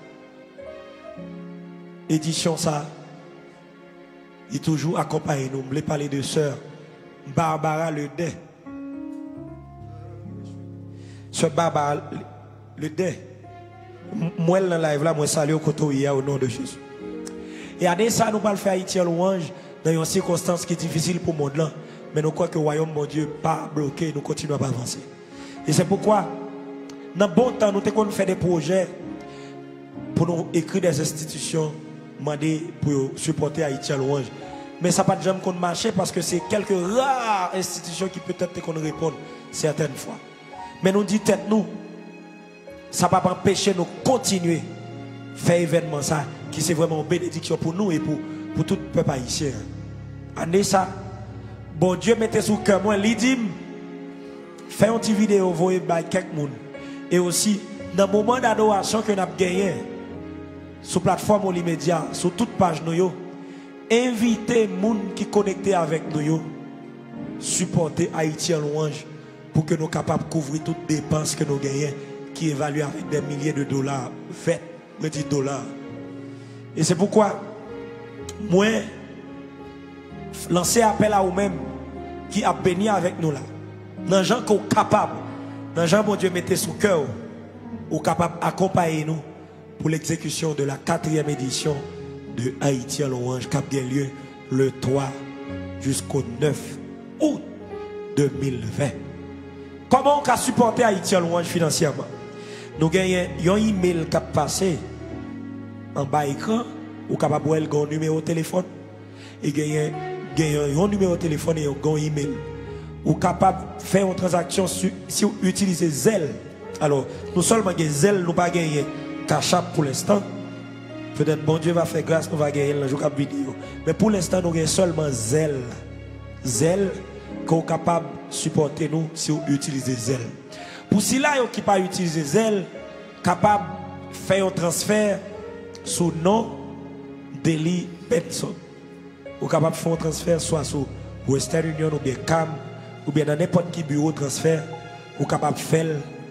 édition ça. Il toujours accompagné nous. Je voulais parler de sœur Barbara Ledé. Sœur Barbara Ledé. Moi, dans la live là, moi, salue au côté hier au nom de Jésus. Et à ça, nous allons faire Haïti en louange dans une circonstance qui est difficile pour le monde là. Mais nous croyons que le royaume, mon Dieu, pas bloqué, nous continuons à avancer. Et c'est pourquoi, dans le bon temps, nous avons fait des projets pour nous écrire des institutions, demander pour supporter Haïti en louange. Mais ça n'a pas de jamais qu'on marche parce que c'est quelques rares institutions qui peut-être qu'on répondent certaines fois. Mais nous disons tête nous, ça ne va pas empêcher nous continuer à faire événement ça, qui c'est vraiment une bénédiction pour nous et pour tout le peuple haïtien. Année ça, bon Dieu mettez sous cœur moi, il dit, fais une petite vidéo, voyez by quelques monde. Et aussi, dans le moment d'adoration que nous avons gagné, sur la plateforme Olimédia, sur toute page, nous invitez les gens qui sont connectés avec nous, supporter Haïti en louange pour que nous soyons capables de couvrir toutes les dépenses que nous gagnons, qui évaluent avec des milliers de dollars, 20 dollars. Et c'est pourquoi, moi, lancer appel à vous-même qui a béni avec nous là. Dans les gens qui sont capables, dans les gens que Dieu mettait sous cœur, ou capable d'accompagner nous pour l'exécution de la 4e édition de Haïti en louange qui a bien lieu le 3 jusqu'au 9 août 2020. Comment on peut supporter Haïti en louange financièrement? Nous avons un email qui a passé en bas d'écran, ou capable de un numéro de téléphone, et un numéro de téléphone et un email. Ou capable de faire une transaction si vous utilisez Zelle. Alors, nous seulement avons Zelle, nous pas gagner Cash App pour l'instant. Peut-être bon Dieu va faire grâce, nous va gagner le jour vidéo. Mais pour l'instant, nous avons seulement Zelle. Zelle, qui est capable de supporter nous si vous utilisez Zelle. Pour ceux-là qui ne pas utiliser Zelle, capable de faire un transfert sous nom Deli Benson. Ou capable de faire un transfert soit sur Western Union ou bien CAM ou bien dans n'importe quel bureau de transfert ou capable de faire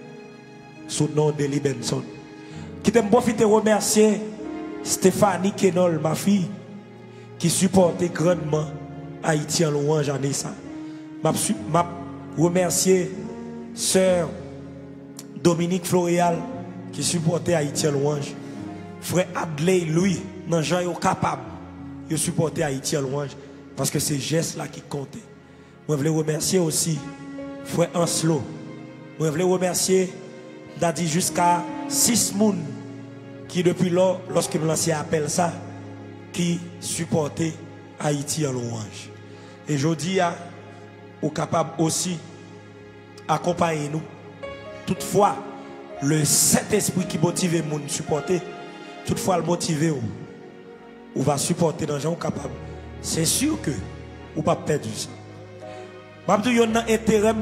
sous nom Deli Benson. Qui t'aime profiter remercier Stéphanie Kenol, ma fille, qui supportait grandement Haïti en louange en ça. M'a remercier sœur Dominique Floréal qui supportait Haïti en louange. Frère Adley, lui, dans gens est capable de supporter Haïti en louange parce que c'est gestes là qui comptent. Je voulais remercier aussi frère Anslo. Je voulais remercier d'adi jusqu'à 6 personnes qui depuis là, lorsque nous lançons appel ça, qui supportait Haïti en louange. Et je dis à ou capable aussi accompagner nous. Toutefois, le Saint-Esprit qui motive les gens à supporter, toutefois le motiver ou va supporter dans les gens capables. C'est sûr que ou pas perdre ça. Il y a un intérêt,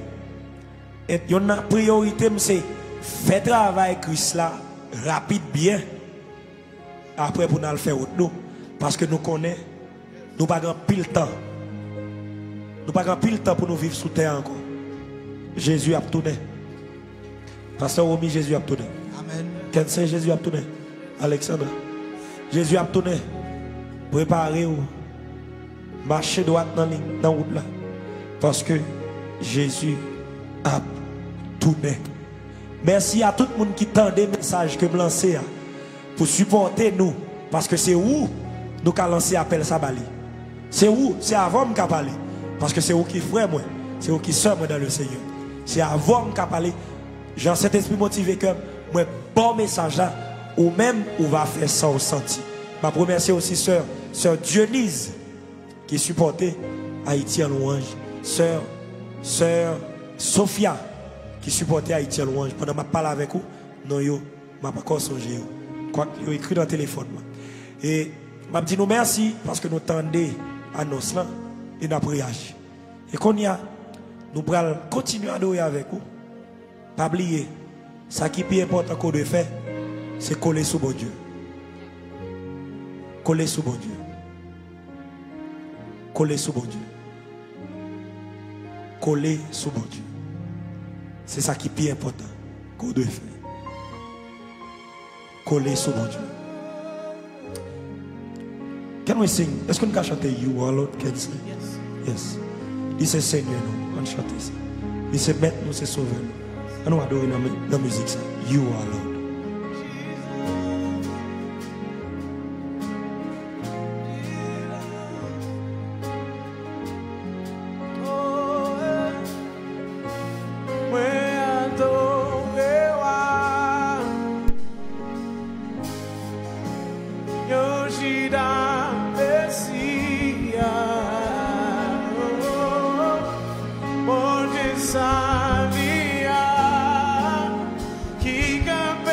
il y a une priorité, c'est faire travail Christ là rapide bien. Après pour nous le faire nous parce que nous connaissons, nous n'avons pas pile temps. Nous n'avons pas pile temps pour nous vivre sous terre encore. Jésus a tourné. Pasteur Omi, Jésus a tourné. Amen. Kense, Jésus a tourné. Alexandre, Jésus a tourné. Préparez-vous. Marchez droit dans la route là. Parce que Jésus a tourné. Merci à tout le monde qui tend des messages que je lance pour supporter nous. Parce que c'est où nous avons lancé appel Sabali. C'est où? C'est avant que je parle. Parce que c'est où qui frère moi. C'est où qui soeur moi dans le Seigneur. C'est avant que je parle. Jean cet esprit motivé que moi bon message là. Ou même on va faire ça au senti. Je remercie aussi sœur Dionise qui supportait Haïti en louange. Sœur Sophia qui supportait Haïti en louange. Pendant que je parle avec vous, non, je n'ai pas encore songé. Quoi qu'il écrit dans le téléphone. Et je dis nous merci parce que nous tendez annonce là et nous réagi. Et qu'on y a, nous allons continuer à adorer avec vous. Pas oublier, ce qui est plus important qu'on doit faire, c'est coller sous bon Dieu. Coller sous bon Dieu. Coller sous bon Dieu. Coller sous bon Dieu. C'est ça qui est plus important qu'on doit faire. Coller sous bon Dieu. Can we sing? Est-ce qu'on peut chanter You Are Lord? Can sing? Yes. Yes. Il s'est Seigneur nous. On chante ça. Il s'est mettre nous, c'est sauver nous. On va adorer dans la musique ça. You Are Lord. Sabia que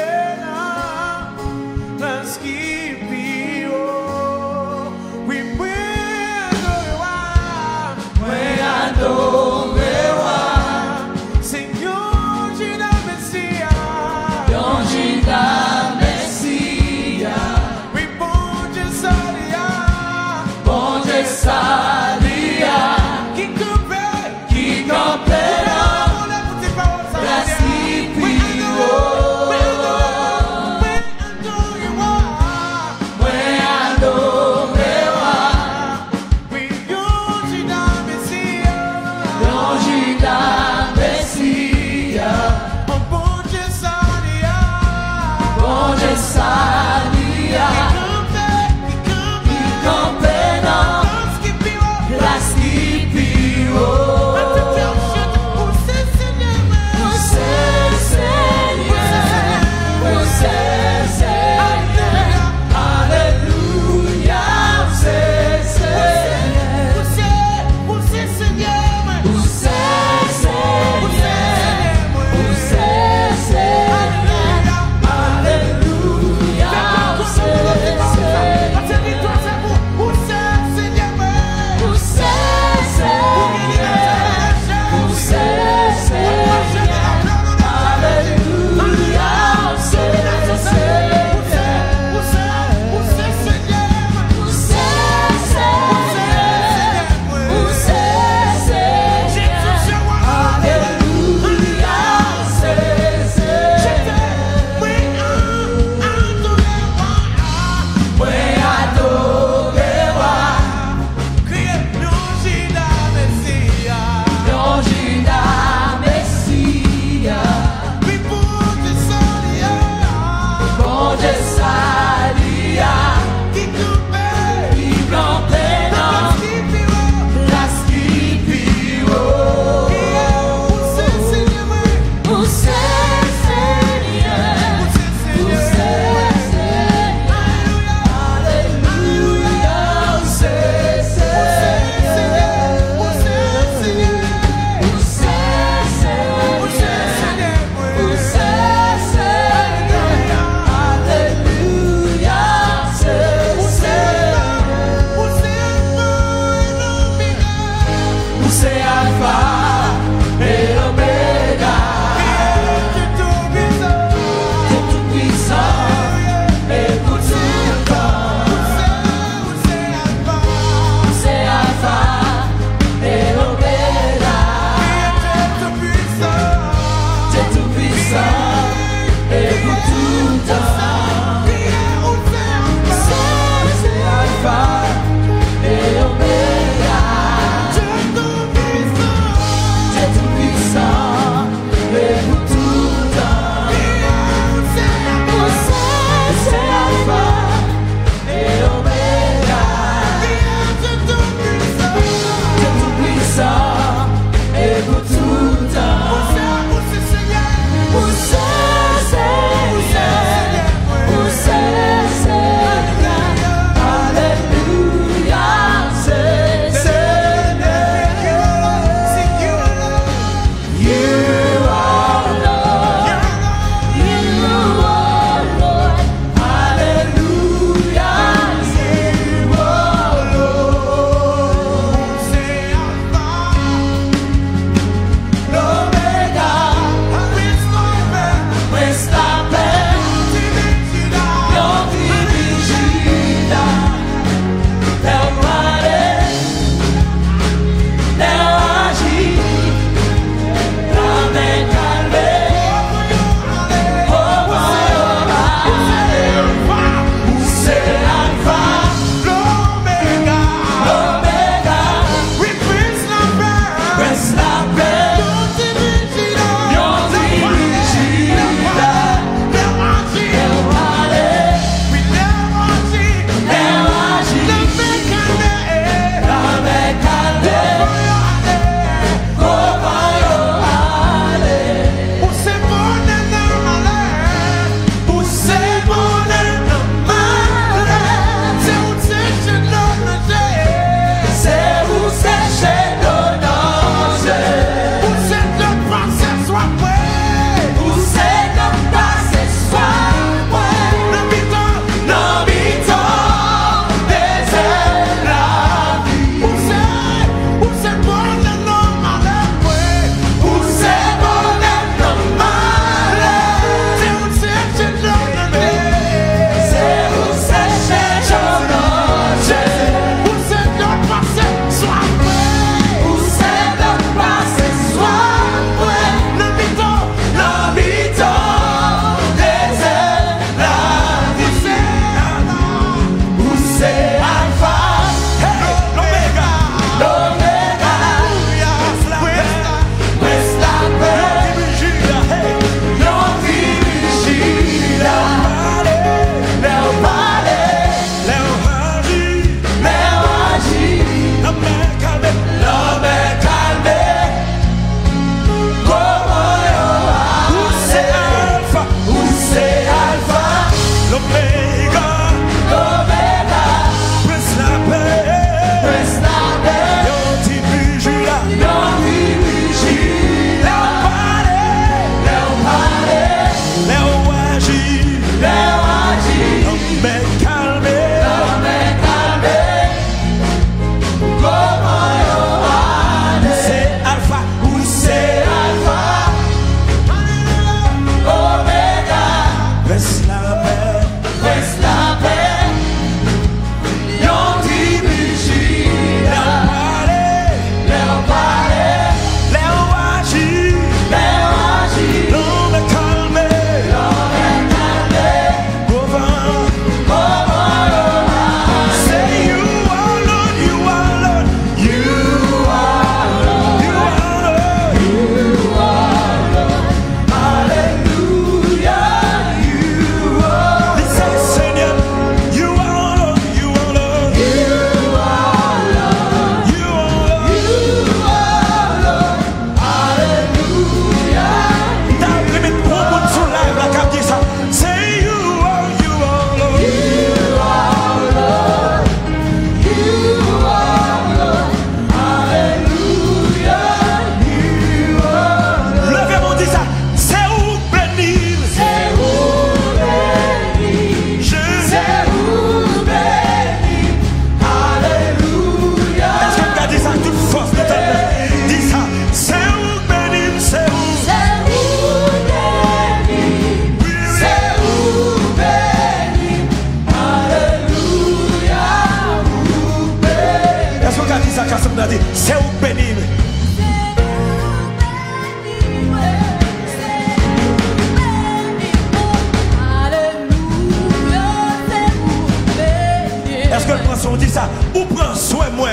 Ou prends soin moi.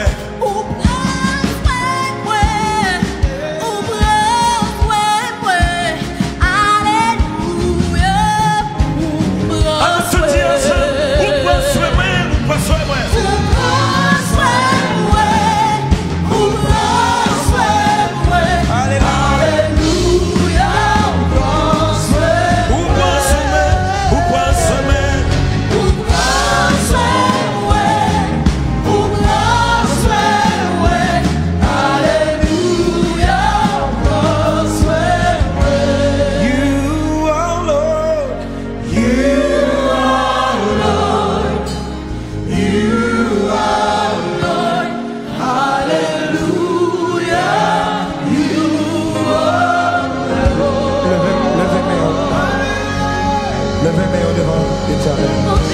Levez-moi devant l'Éternel.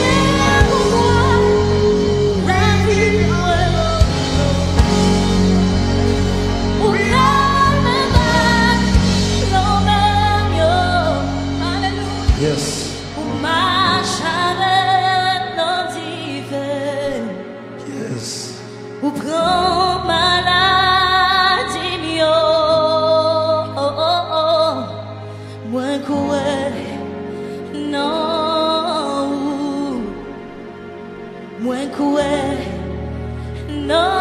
Yes. Yes. Ou prend maladie mio, moins quoi non, moins quoi non.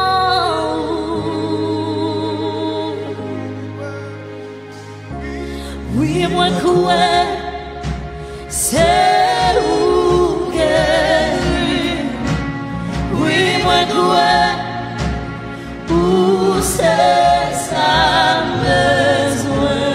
Oui, moins quoi c'est où guéri. Oui, moins quoi où c'est ça besoin.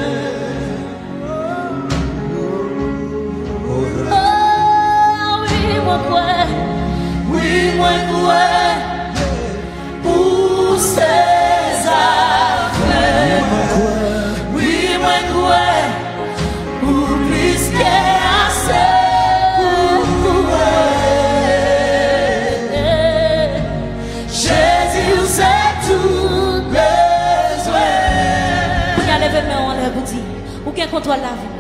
Oui, moi quoi où c'est ça fait. Oui, moi quoi où plus qu'assez. Jésus c'est tout besoin. Vous y allez venir en l'air vous dire. Ou qu'un contrôle la vie.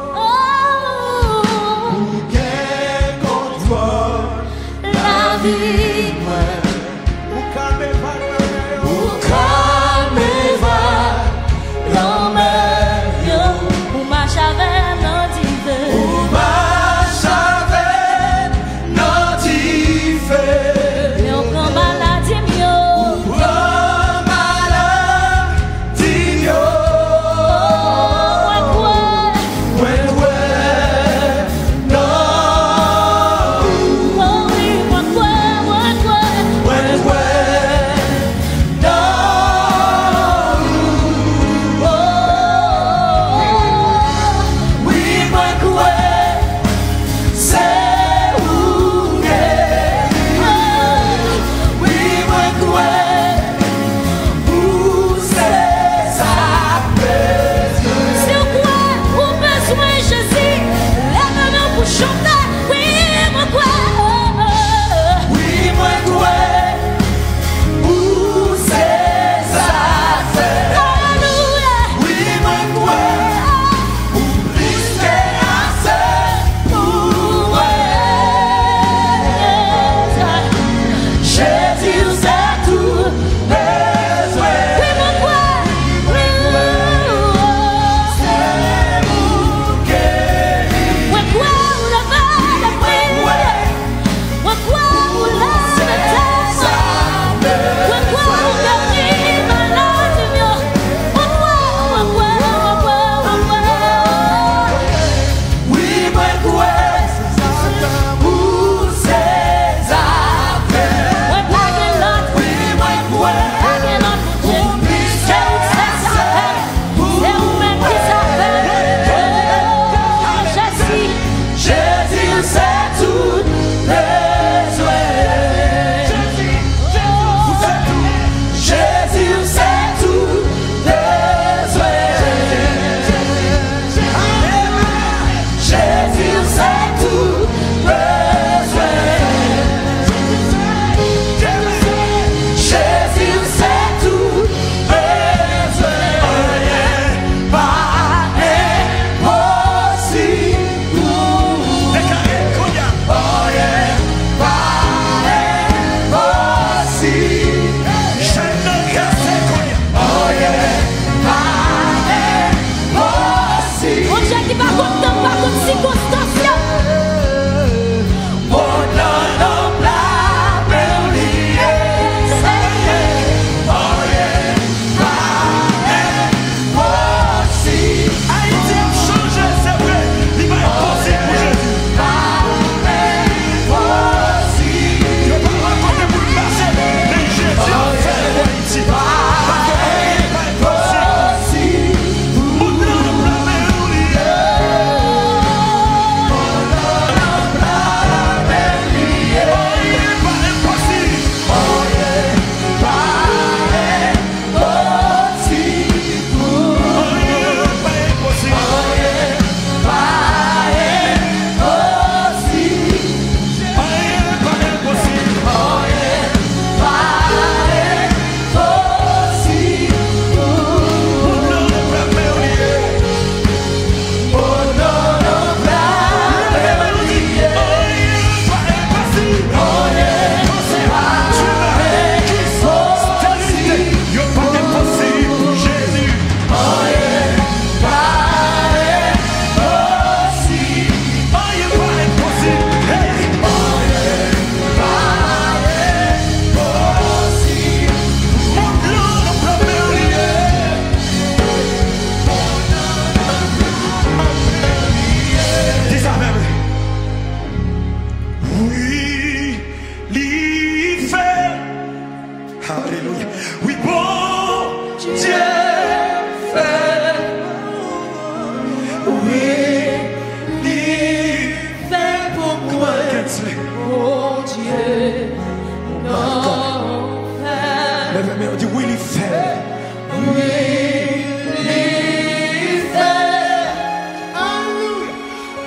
La vie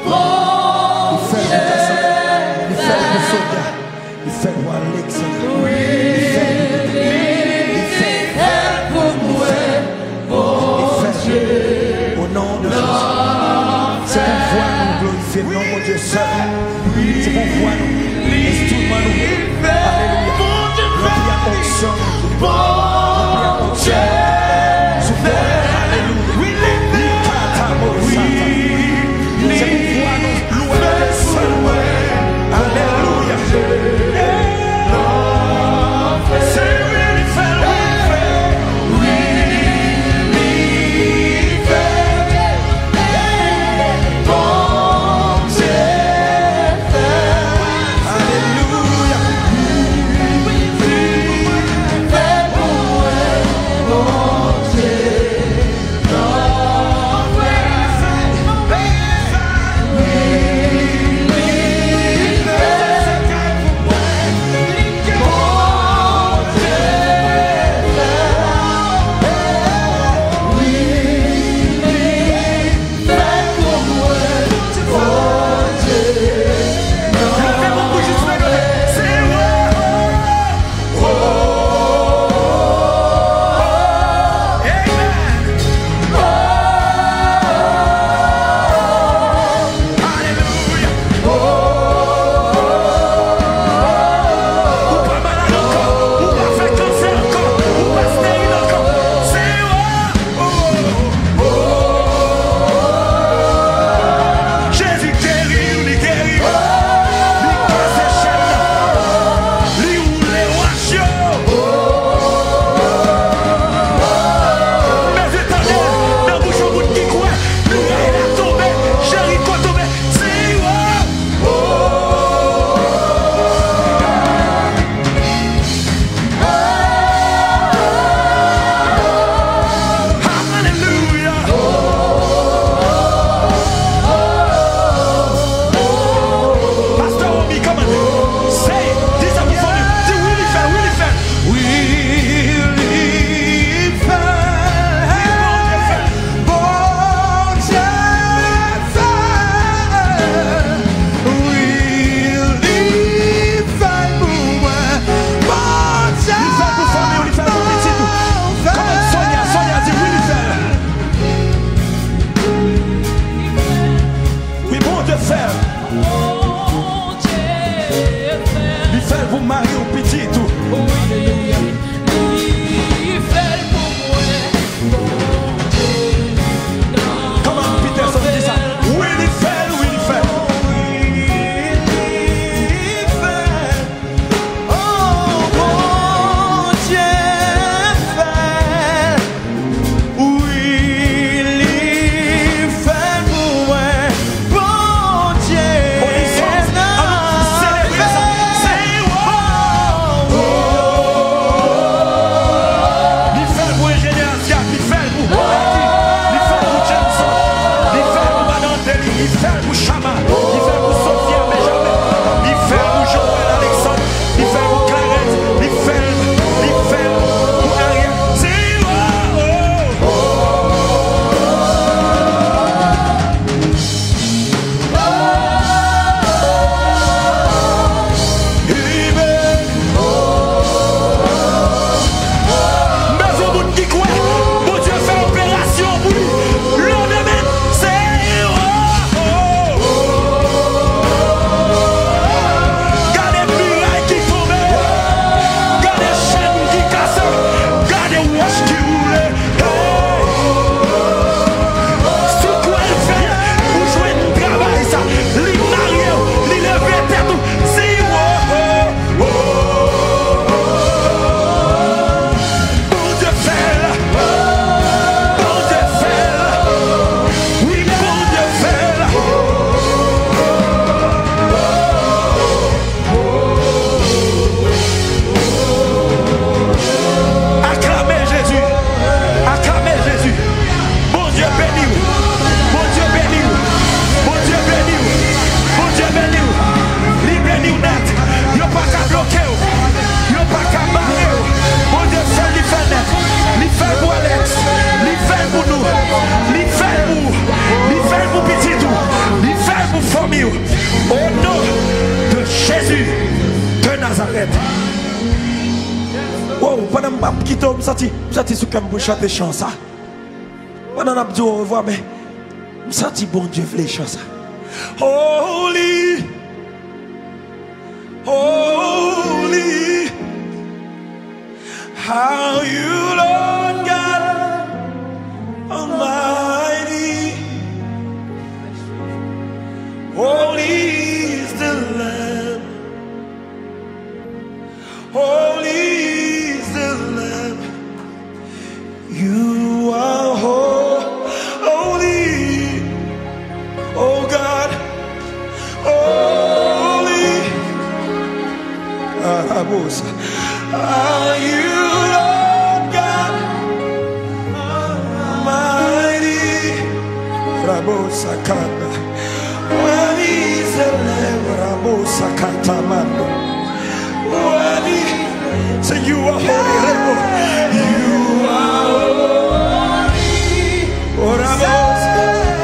C'est non, mon Dieu seul. C'est pour voir nous. Instrument nous. Alléluia. Remplis à onction. Remplis à onction. Alléluia. C'est pour voir nous. Louer le seul. Alléluia. C'est lui qui fait Nazareth. Wow, pendant que je quitte, je sens ce que je chante chant ça. Pendant que je dis au revoir, mais je sens bon Dieu voulait chanter ça. Holy, holy, how you Lord God Almighty. Holy is the Lamb. Holy is the Lamb. You are holy, oh God, holy. Are you Lord God Almighty? Rabosa Kanda. Worthy is the Lamb. Rabosa Katamando. Worthy. So you are holy. You are holy. Oh, Rabosa.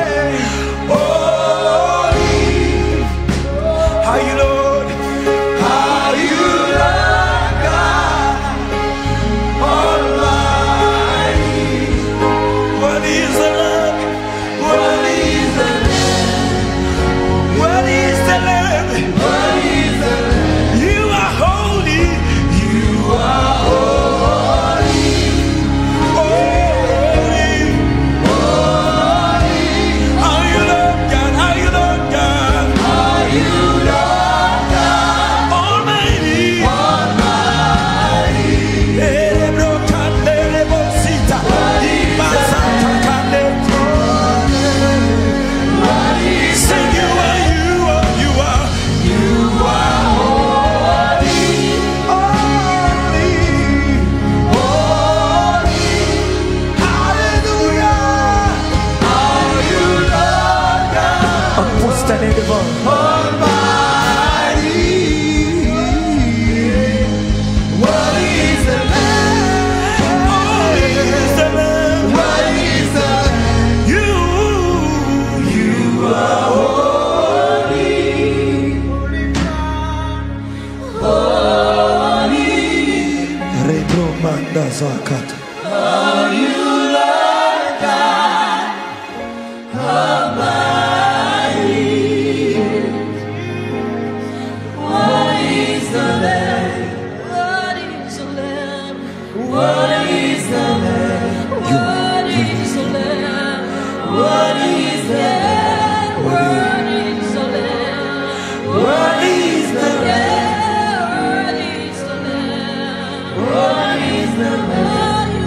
Holy. How you Lord? How you Lord God Almighty? Worthy is the Lamb. Worthy is the Lamb. Worthy is the Lamb. Worthy is the Lamb. You are holy. You are holy. Holy. Holy. Are you Lord God? Are you Lord God? Are you Lord God Almighty? Almighty. Erebro kandere bosita. Ibasata kandere. Sing you are, you are, you are. You are holy. Holy. Holy. Hallelujah. Are you Lord God? On peut se tenir devant. Almighty. Worthy is the Lamb. Worthy is the Lamb. Worthy is the Lamb. You are holy. Holy. Retro manda zakata. Are you Lord God Almighty? What is the Lamb? What is the Lamb? What is the Lamb? What is the Lamb? What is the Lamb? What is the Lamb? What is the Lamb? What is the Lamb? What is the Lamb?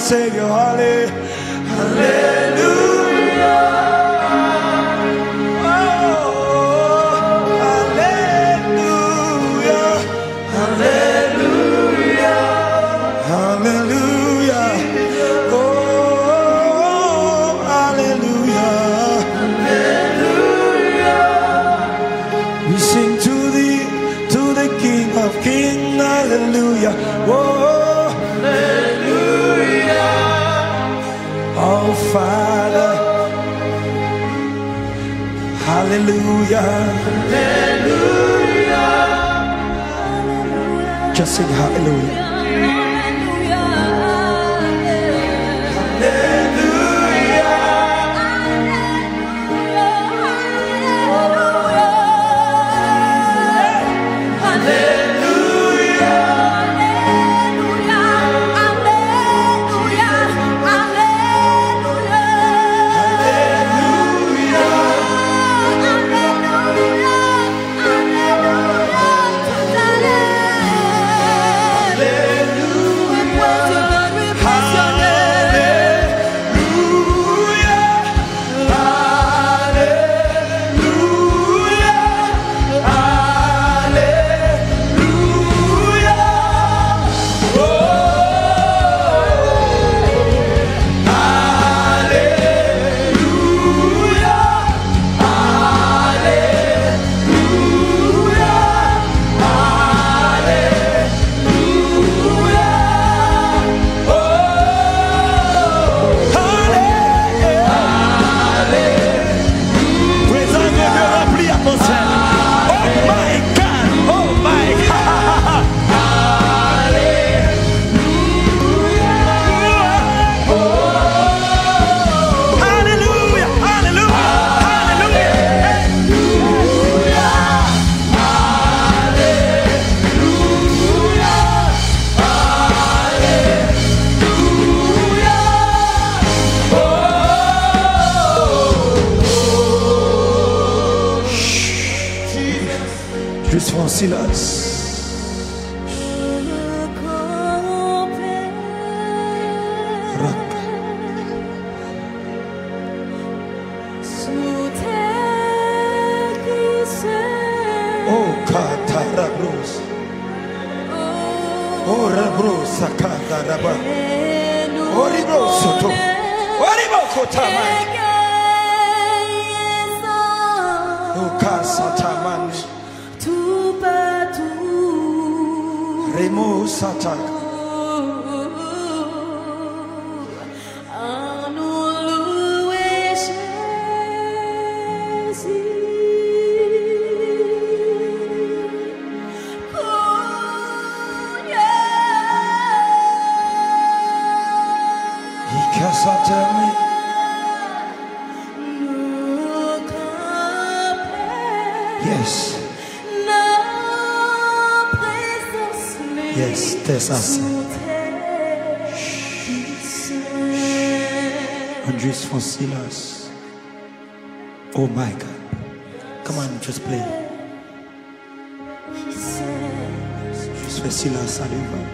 Savior. Hallelujah. Oh, hallelujah. Hallelujah. Hallelujah. Oh, hallelujah. Hallelujah. We sing to the King of Kings. Hallelujah. Oh, hallelujah. Oh, Father. Hallelujah. Hallelujah. Just sing hallelujah. Juste en silence. Oh, Katarabros. Oh, Rabros, Sakataraba. Oh, Ribros, Soto. Oh, Ribokotama. Oh, Kasataman. Remo Satan. Yes. Yes, that's us. Andres Fonsilas. Oh my God. Come on, just play. Just Fonsilas, salut.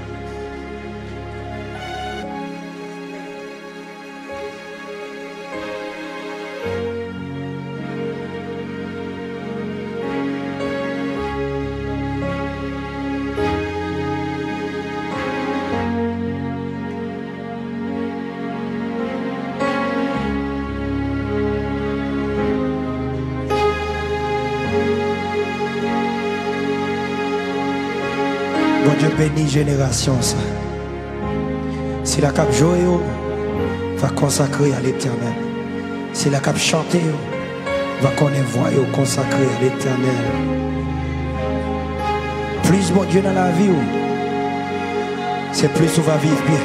Bon Dieu bénit génération ça. Si la cap jouer va consacrer à l'Éternel. Si la cap chanter va connaître voix consacrer à l'Éternel. Plus bon Dieu dans la vie, c'est plus on va vivre bien.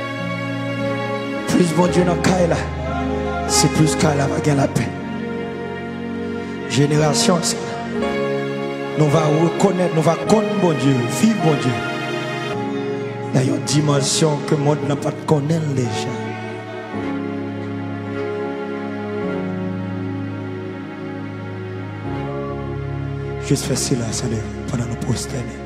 Plus bon Dieu dans Kaila, c'est plus Kaila va gagner la paix. Génération ça. Nous allons reconnaître, nous allons connaître bon Dieu, vivre bon Dieu. Il y a une dimension que le monde n'a pas de connaître déjà. Juste faire silence pendant nous prosterner.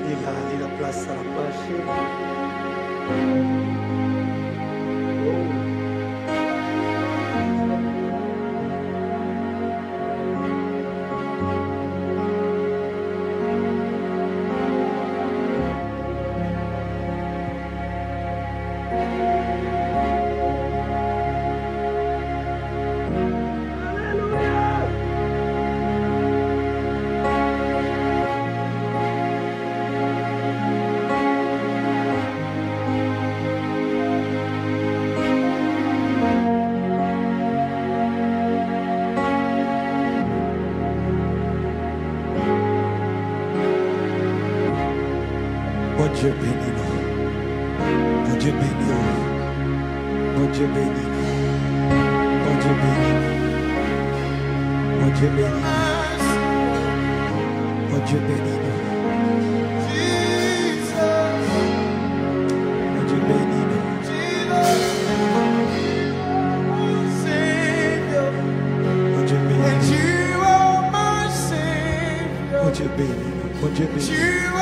Il a la place à la marcher. Mon Dieu béni nous. Mon Dieu béni nous. Mon Dieu béni nous. Mon Dieu béni nous. Mon Dieu béni nous. Mon Dieu béni nous. Mon Dieu béni nous. Mon Dieu béni nous. Mon Dieu béni nous. Mon Dieu béni nous.